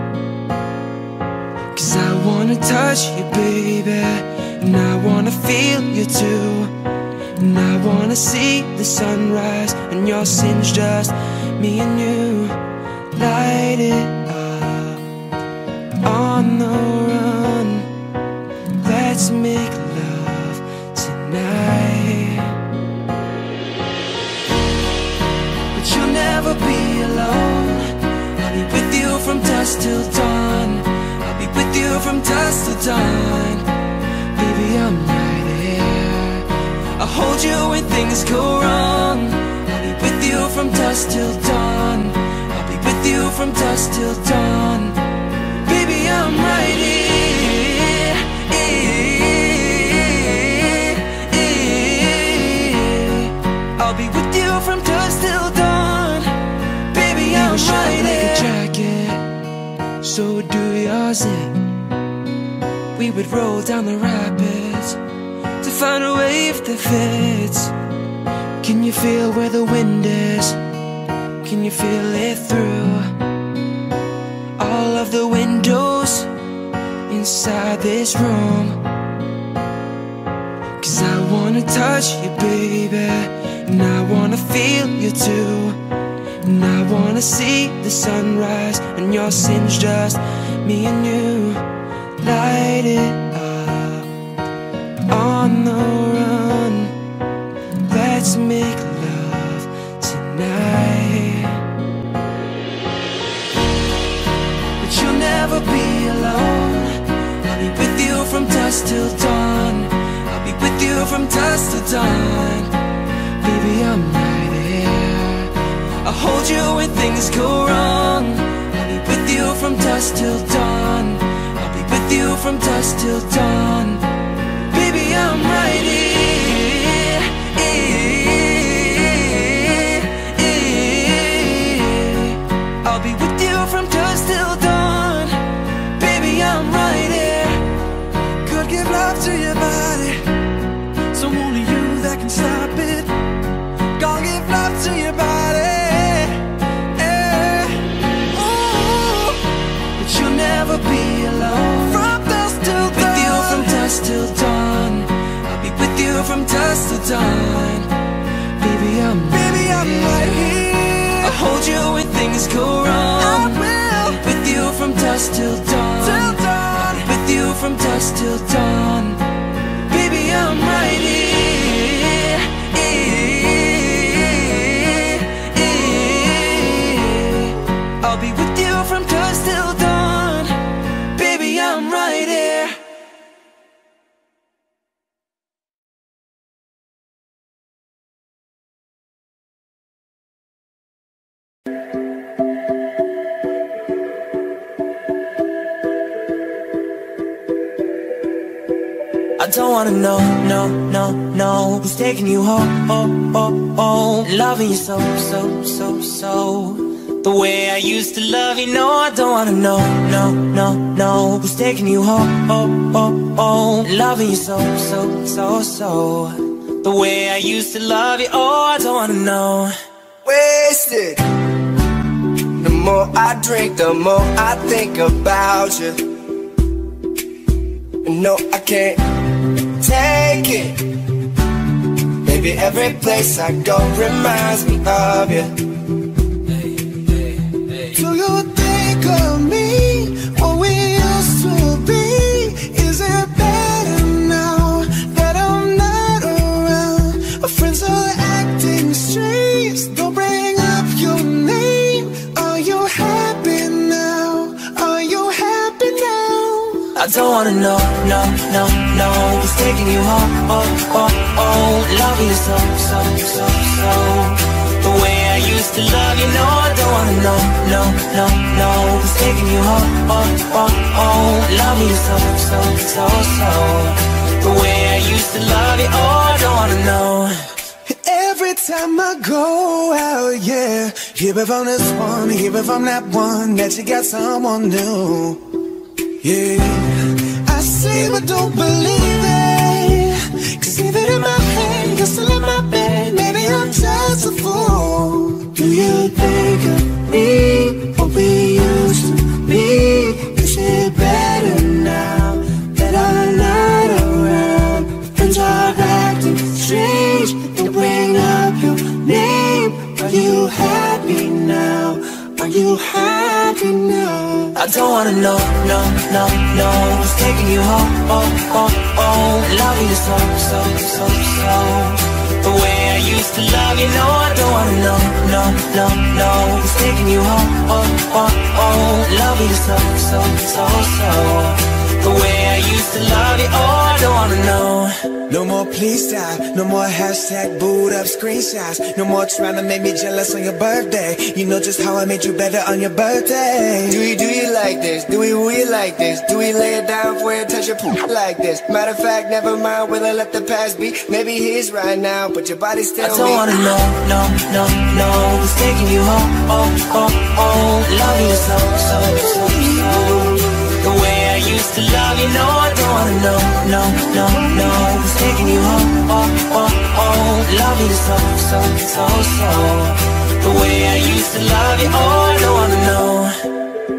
'Cause I wanna touch you, baby, and I wanna feel you too. And I wanna see the sunrise and your sins, just me and you. Light it up on the run. Let's make love tonight. But you'll never be alone. I'll be with you from dusk till dawn. I'll be with you from dusk till dawn. Baby, I'm right here. I'll hold you when things go wrong. I'll be with you from dusk till dawn. I'll be with you from dusk till dawn. Baby, I'm right here. I'll be with you from dusk till dawn. Baby, I'm right here. Like a jacket, so do yours in. We would roll down the rapids to find a wave that fits. Can you feel where the wind is? Can you feel it through all of the windows inside this room? 'Cause I wanna touch you, baby, and I wanna feel you too. And I wanna see the sunrise and your sins, just me and you. Light it up on the run. Let's make love tonight. But you'll never be alone. I'll be with you from dusk till dawn. I'll be with you from dusk till dawn. Baby, I'm right here. I'll hold you when things go wrong. I'll be with you from dusk till dawn. I'll be with you from dusk till dawn. Baby, I'm right here. I'll be with you from dusk till dawn. Baby, I'm right here. Could give love to your body, so only you that can stop it. Gonna give love to your body, yeah. Ooh. But you'll never be alone. From dusk till dawn. With you from dusk till dawn. I'll be with you from dusk till dawn. Baby, I'm Baby, I'm right here. I'll hold you when things go wrong. I will. I'll be with you from dusk till dawn. Till dawn. I'll be with you from dusk till dawn. Baby, I'm right here. I'll be with you from dusk till dawn. Baby, I'm right here. I don't wanna know, no, no, no, who's taking you home, oh, oh, oh, loving you so, so, so, so, the way I used to love you. No, I don't wanna know, no, no, no, who's taking you home, oh, oh, oh, loving you so, so, so, so, the way I used to love you. Oh, I don't wanna know. Wasted. The more I drink, the more I think about you. No, I can't take it. Baby, every place I go reminds me of you. Do you think of me, what we used to be? Is it better now that I'm not around? Our friends are acting strange, don't bring up your name. Are you happy now? Are you happy now? I don't wanna know, no, no, no, who's taking you home, oh, oh, oh, loving you so, so, so, so, the way I used to love you. No, I don't wanna know, no, no, no, who's taking you home, home, home, home. Love you so, so, so, so. The way I used to love you, oh, I don't wanna know. Every time I go out, yeah, hear it from this one, hear it from that one, that you got someone new. Yeah, I see but don't believe it, cause even in my head, you're still in my bed. Maybe I'm just a fool. Do you think of me, what we used to be? Is it better now that I'm not around? Friends are acting strange, they bring up your name. Are you happy now? Are you happy now? I don't wanna know, no, no, no. Who's taking you home, oh, oh, oh. Love you so, so, so, so. The way I used to love you, no, I don't wanna know, no, no, no. Who's taking you home, oh, oh, oh. Love you so, so, so, so. The way I used to love you, oh, I don't wanna know. No more please stop, no more hashtag boot up screenshots. No more trying to make me jealous on your birthday. You know just how I made you better on your birthday. Do we do you like this? Do we we like this? Do we lay it down for you, touch your poop like this? Matter of fact, never mind, will I let the past be? Maybe he's right now, but your body's still I don't me. wanna know, no, no, no. Who's taking you home, oh, oh, oh. Love you so, so, so, so. The way I used to love you, no, I don't wanna know, no, no, no. Who's taking you home, oh, oh, oh. Love you so, so, so, so. The way I used to love you, oh, I don't wanna know.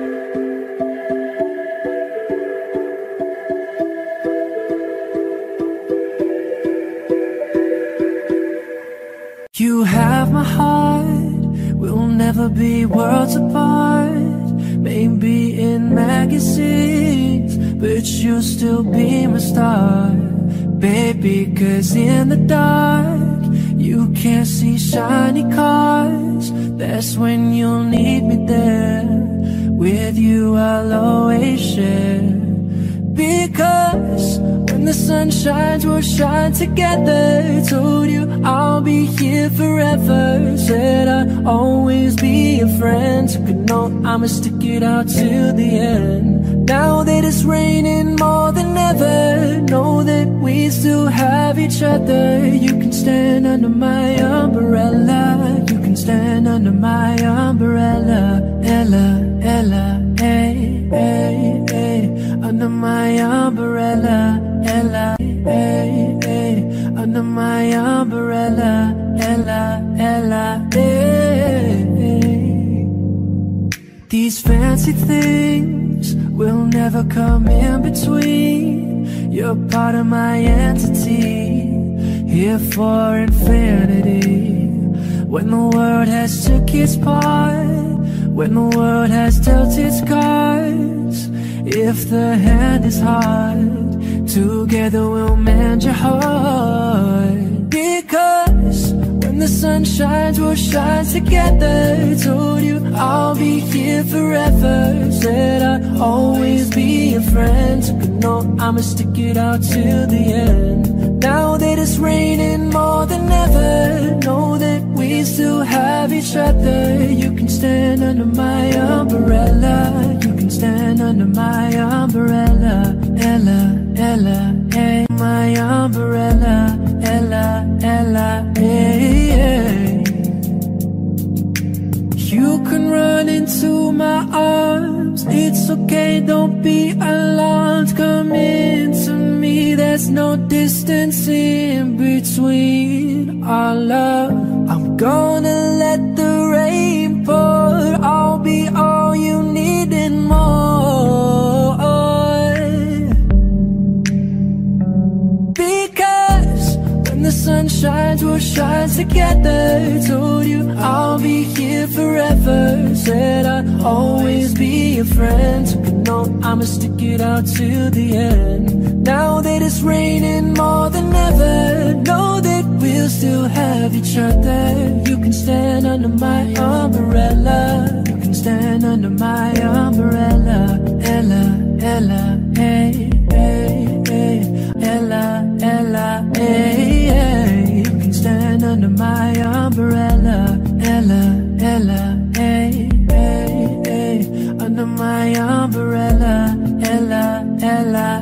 You have my heart, we'll never be worlds apart. Maybe in magazines, but you'll still be my star. Baby, cause in the dark, you can't see shiny cars. That's when you'll need me there. With you I'll always share. Because when the sun shines, we'll shine together. Told you I'll be here forever. Said I'll always be a friend. Took a note, I'ma stick it out till the end. Now that it's raining more than ever, know that we still have each other. You can stand under my umbrella. You can stand under my umbrella. Ella, Ella, hey, hey, hey. Under my umbrella, Ella, hey, hey. Under my umbrella, Ella, Ella, hey, hey. These fancy things will never come in between. You're part of my entity, here for infinity. When the world has took its part, when the world has dealt its cards, if the hand is hard, together we'll mend your heart. Because when the sun shines, we'll shine together. Told you I'll be here forever. Said I'll always be a friend. Took a note, I'ma stick it out till the end. Now that it's raining more than ever, know that we still have each other. You can stand under my umbrella. You can stand under my umbrella. Ella, Ella, hey. My umbrella. Ella, Ella, hey, hey. You can run into my arms. It's okay, don't be alarmed. Come into me, there's no distance in between our love. I'm gonna let the rain pour. I'll be all you need and more. Because when the sun shines, we'll shine together. Told you I'll be here forever. Said I'll always be a friend. Took a note, I'ma stick it out till the end. Now that it's raining more than ever, know that we'll still have each other. You can stand under my umbrella. You can stand under my umbrella. Ella, Ella, hey, hey, hey. Ella, Ella, hey, hey. You can stand under my umbrella. Ella, Ella, hey, hey, hey. Under my L A.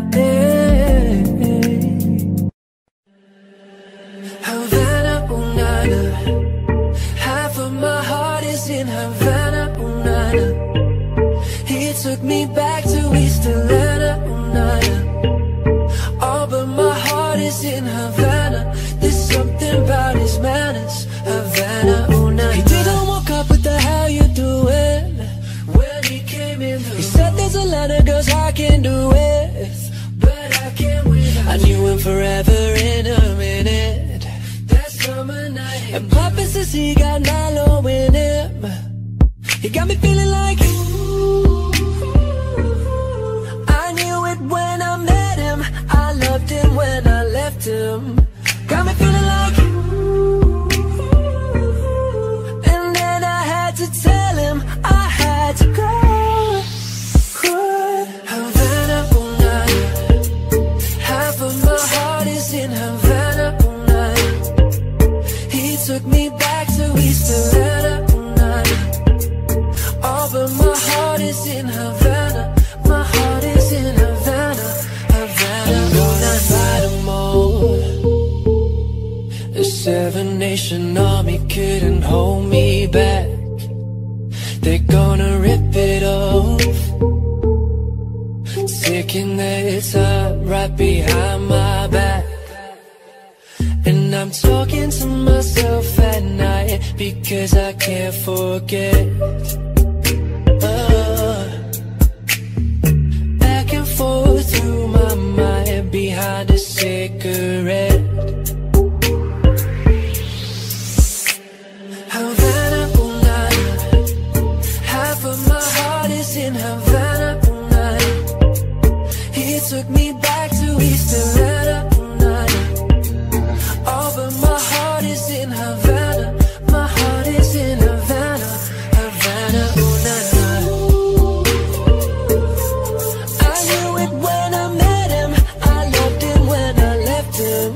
Havana, ooh, nana. Half of my heart is in Havana, ooh, nana. He took me back to East Atlanta, ooh, nana. Oh, but my heart is in Havana. There's something about his manners. Havana, ooh, nana. He didn't walk up with the how you doing when he came in the room. He said there's a lot of girls I can do with, but I can't win. I knew him forever in a minute. That summer night, and Papa says he got Nilo in him. He got me feeling like ooh. I knew it when I met him. I loved him when I left him. Got me feeling like ooh. And then I had to tell him I had to go. Havana, ooh, nana. Half of my heart is in Havana, ooh, nana. He took me back to East Atlanta, ooh, nana. Oh, but my heart is in Havana. My heart is in Havana, Havana. I'm gonna fight them all. The Seven Nation Army couldn't hold me back. They're gonna rip it off, sticking their top right behind my back. And I'm talking to myself at night because I can't forget. uh, Back and forth through my mind behind a cigarette. Havana, ooh, nana. Half of my heart is in Havana, ooh, nana. He took me back to East Atlanta, ooh, nana. Oh, but my heart is in Havana. My heart is in Havana, Havana, ooh, nana. I knew it when I met him. I loved him when I left him.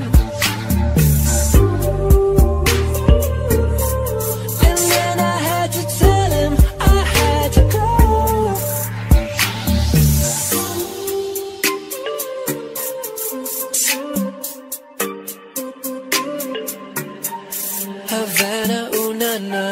And then I had to tell him I had to go. Havana, ooh, nana.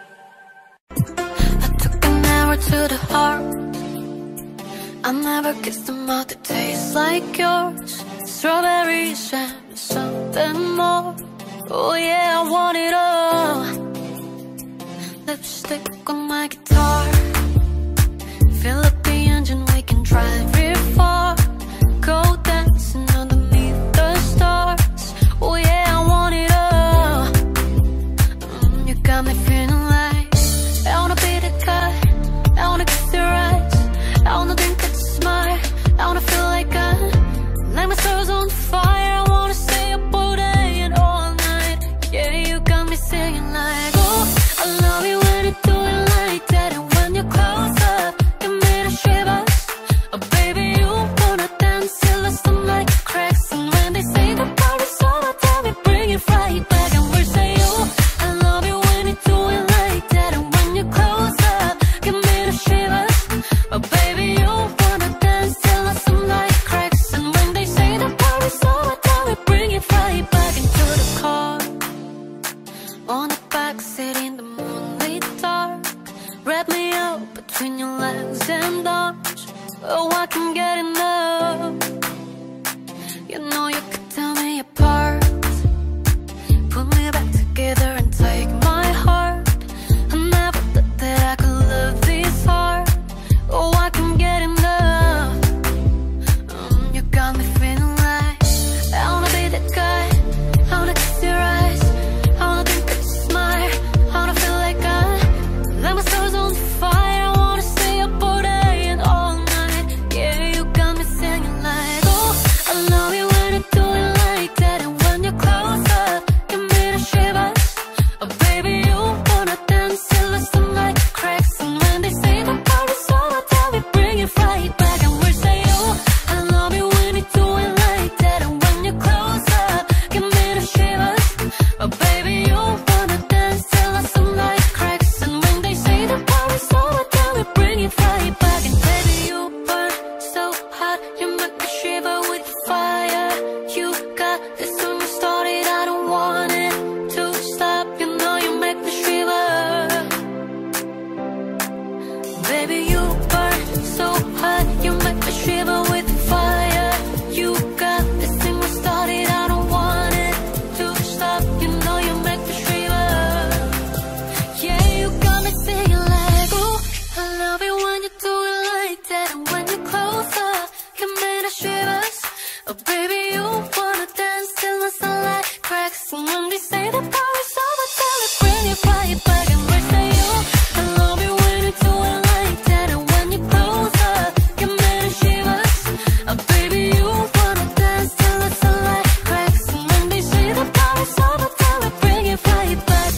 I took an arrow to the heart. I never kissed a mouth that tastes like yours. Strawberries and something more. Oh yeah, I want it all. Lipstick on my guitar. Fill up the engine, we can drive real far. Go dancing underneath the stars. Oh yeah, I want it all. Mm, you got me feeling like I wanna be the guy. I wanna kiss your eyes. I wanna think that you smile. I wanna feel like I like my soul's on fire. I wanna stay up all day and all night. Yeah, you got me singing like oh, I love you when you do it like that. And when you're close up, you made a shivers. Oh baby, you wanna dance till the sunlight cracks. And when they say the party's over, tell me bring it right back. And we're saying oh, I love you when you do it like that. And when you're close up, you made a shivers. Oh baby, you wanna dance till the sunlight cracks. And when they say the party's over, tell me bring it right back. Into the car, on the back seat in the moonlit dark. Wrap me up between your legs and arms. Oh, I can get enough. You know you could tear me apart. Put me back together and take my heart. I never thought that I could love this hard. Oh, I can get enough. Mm, you got me feeling like I wanna be that guy. I wanna kiss your eyes. I wanna think that you smile. I wanna feel like I like my soul's on fire. I wanna stay up all day and all night. Yeah, you got me singing like oh, I love you when you do baby, you burn so hot, you make me shiver with fire. You got this thing we started, I don't want it to stop. You know you make me shiver. Yeah, you got me singing like, ooh, I love it when you do it like that. And when you're closer, you make me shivers. Oh baby, you wanna dance till the sunlight cracks. And when they say the power is over, tell it, bring it right back. And we say you, I love it when you do it like that. And when you're closer, you make me shivers. Oh baby, you wanna dance till the sunlight cracks. And when they say the power is over, tell it, bring it right back.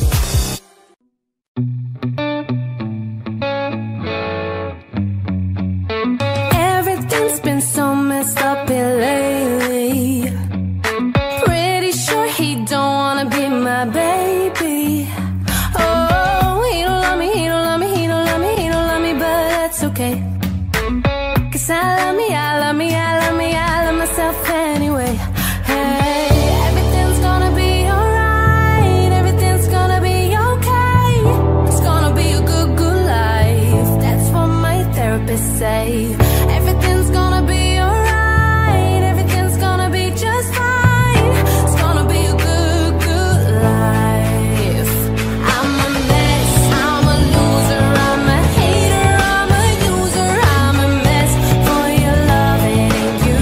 Everything's been so messed up here lately. Pretty sure he don't wanna be my baby. Oh, he don't love me, he don't love me, he don't love me, he don't love me, but that's okay. Cause I love me, I love me, I love me, I love myself anyway. Hey, everything's gonna be alright, everything's gonna be okay. It's gonna be a good, good life. That's what my therapist say. Everything's gonna be alright, everything's gonna be just fine. It's gonna be a good, good life. I'm a mess, I'm a loser, I'm a hater, I'm a user, I'm a mess for your loving you.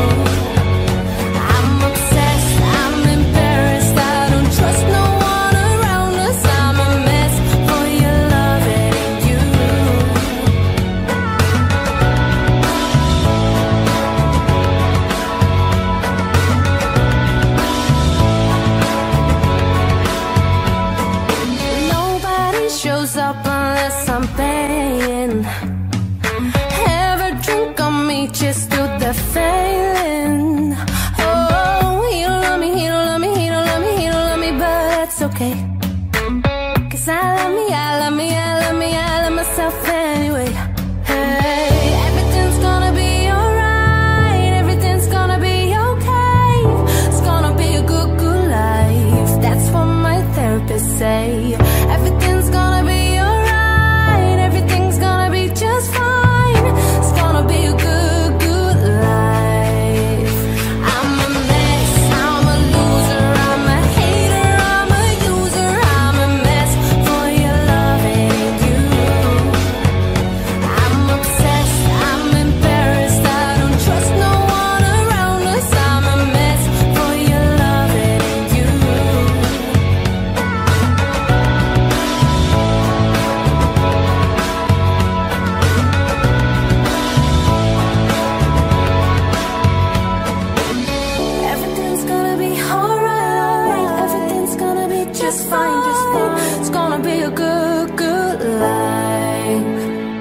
I'm obsessed, I'm embarrassed, I don't trust no one around us. I'm a mess for your loving you. Nobody shows up unless I'm paying. Ever drink on me just to the failing. Oh, he don't love me, he don't love me, he don't love me, he don't love me, but that's okay. Cause I love me, I love me, I love me, I love myself anyway. Hey, everything's gonna be alright, everything's gonna be okay. It's gonna be a good, good life. That's what my therapist say. Everything's gonna be alright, everything's gonna be just fine. It's gonna be a good, good life. I'm a mess, I'm a loser, I'm a hater, I'm a user, I'm a mess for your loving you. I'm obsessed, I'm embarrassed, I don't trust no one around us. I'm a mess for your loving you. Everything's gonna be alright, everything's gonna be just fine, just fine. It's gonna be a good, good life.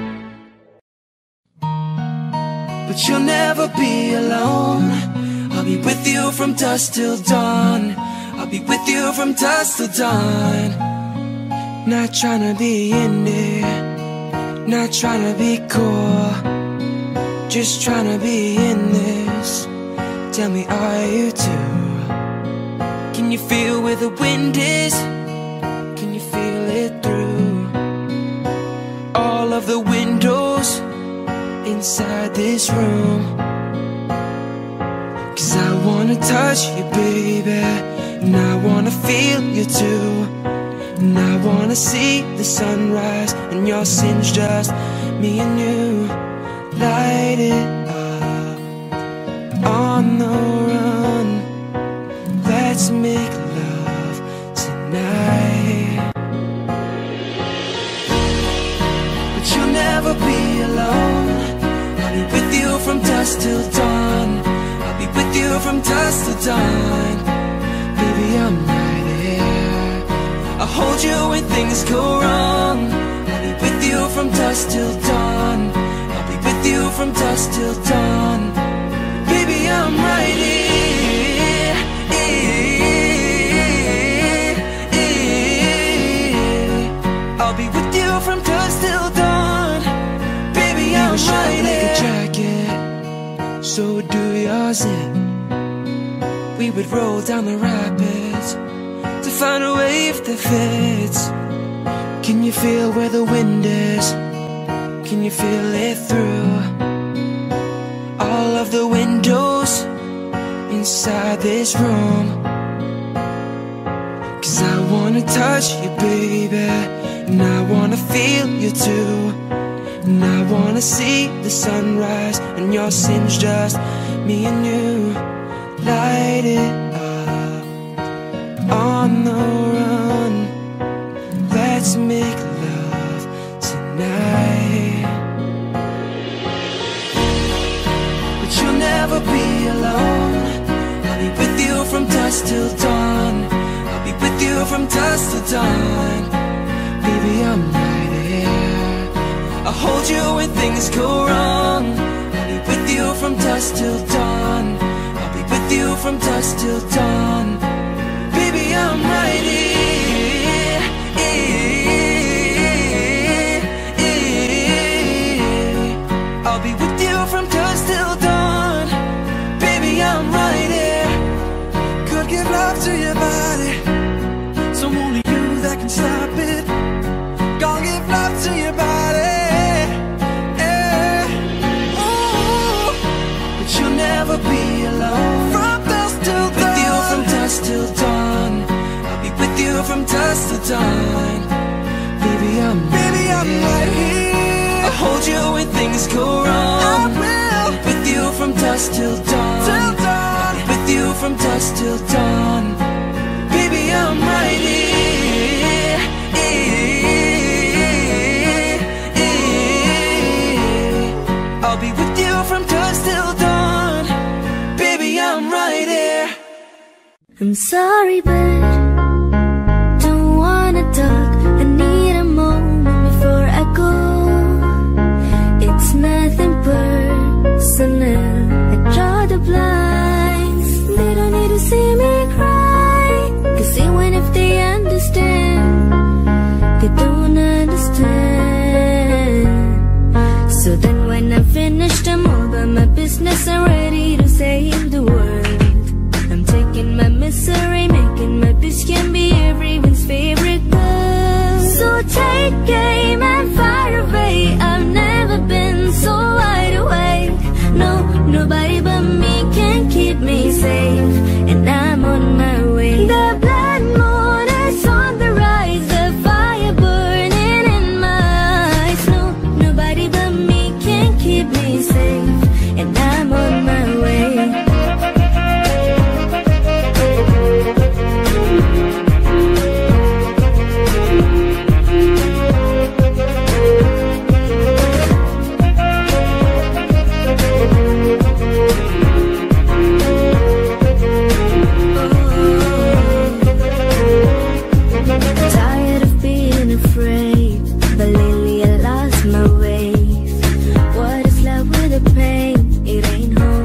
But you'll never be alone. I'll be with you from dusk till dawn. I'll be with you from dusk till dawn. Not trying to be in there, not trying to be cool, just trying to be in this. Tell me, are you too? Can you feel where the wind is? Can you feel it through all of the windows inside this room? Cause I wanna touch you, baby, and I wanna feel you too. And I wanna see the sunrise and your sins, just me and you. Light it up on the run. Let's make love tonight. But you'll never be alone. I'll be with you from dusk till dawn. I'll be with you from dusk till dawn. Baby, I'm right here. I'll hold you when things go wrong. I'll be with you from dusk till dawn. I'll be with you from dusk till dawn. Baby, I'm right here. I'll be with you from dusk till dawn. Baby, I'm right here. Like a jacket, so do yours in. We would roll down the rapids to find a wave that fits. Can you feel where the wind is? can you feel it through all of the windows inside this room? 'Cause I wanna touch you, baby, and I wanna feel you too. And I wanna see the sunrise and your sins, just me and you. Light it up on the run. Let's make love tonight. But you'll never be alone. I'll be with you from dusk till dawn. I'll be with you from dusk till dawn. Baby, I'm right here. I'll hold you when things go wrong. I'll be with you from dusk till dawn. I'll be with you from dusk till dawn. Baby, I'm right here. I'll be with you from dusk till dawn. Baby, I'm right here. Could give love to your body, so only you that can stop it. Gonna give love to your body, yeah. Ooh. But you'll never be alone. From dusk till dawn. With you from dusk till dawn. I'll be with you from dusk till dawn. Baby, I'm Baby, I'm right here. I'll hold you when things go wrong. I will. I'll be with you from dusk till dawn. Till dawn. I'll be with you from dusk till dawn. Baby, I'm right here. I'll be with you from dusk till dawn. Baby, I'm right here. I'm sorry, but don't wanna talk. I need a moment before I go. It's nothing personal. I draw the blinds. They don't need to see me cry. 'Cause even if they understand, they don't understand. So then when I'm finished, I'm all about my business. I'm ready to save the world. I'm taking my misery, making my bitch can be everyone's favorite girl. So take aim and fire away. I've never been so wide awake. No, nobody but me can keep me safe, and I'm on my way. The blood moon is on the rise, the fire burning in my eyes. No, nobody but me can keep me safe, and I'm on my way. Tired of being afraid, but lately I lost my way. What is love with the pain? It ain't home.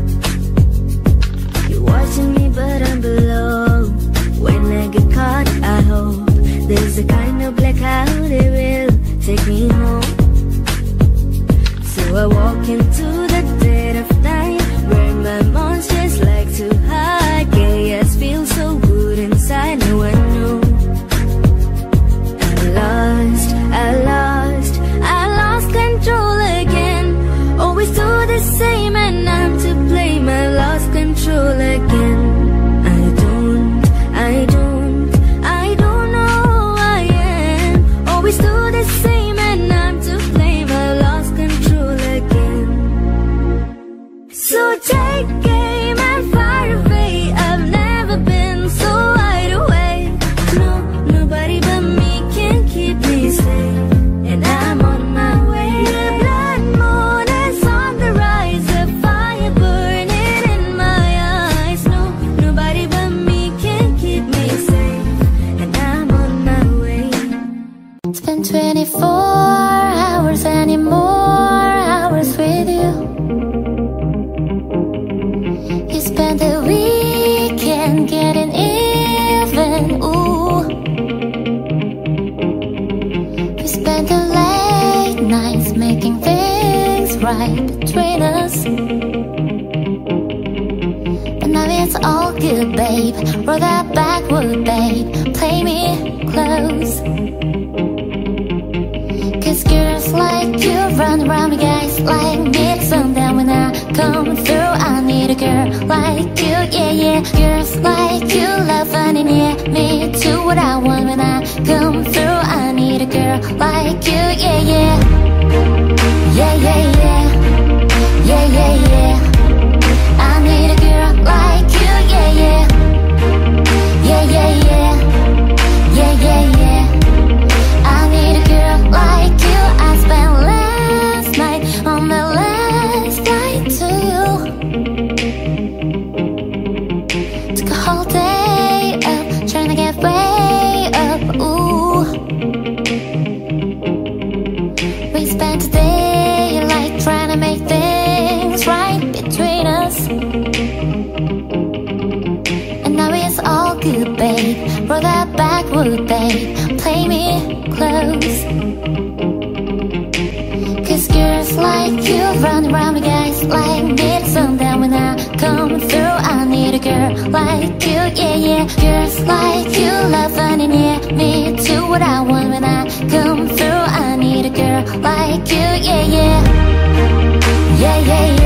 You're watching me, but I'm below. When I get caught, I hope there's a kind of blackout, it will take me home. So I walk into the dead of night, where my monsters like to hide. Chaos feels so good inside, no one knows. I lost, I lost, I lost control again. Always do the same and I'm to blame. I lost control again. I don't, I don't, I don't know who I am. Always do the same and I'm to blame. I lost control again. So take aim and fire away. I've never been so wide awake. No, nobody but me can keep me safe, and I'm on my way. The blood moon is on the rise, the fire burning in my eyes. No, nobody but me can keep me safe, and I'm on my way. It's been twenty-four hours, any more hours with you. You spent the weekend getting even, ooh. We spent the late nights making things right between us. But now it's all good, babe. Roll that backward, babe. Play me close. 'Cause girls Girls like you run around me, guys like me. Sundown when I come through, I need a girl like you, yeah, yeah. Girls like you love running near me. Do what I want when I come through, I need a girl like you, yeah, yeah. Yeah, yeah, yeah. Yeah, yeah, yeah. I need a girl like you, yeah, yeah. Yeah, yeah, yeah. Yeah, yeah, yeah. I need a girl like you. I spent last night on the last flight to you. Took a whole day up, trying to get way up, ooh. We spent a day like trying to make things right between us. And now it's all good, babe. Roll that backward, babe. Play me close. Cause girls like you run around me, guys like me. Sundown when I come through, I need a girl like you, yeah, yeah. Girls like you love running near me. Do what I want when I come through, I need a girl like you, yeah, yeah. Yeah, yeah, yeah.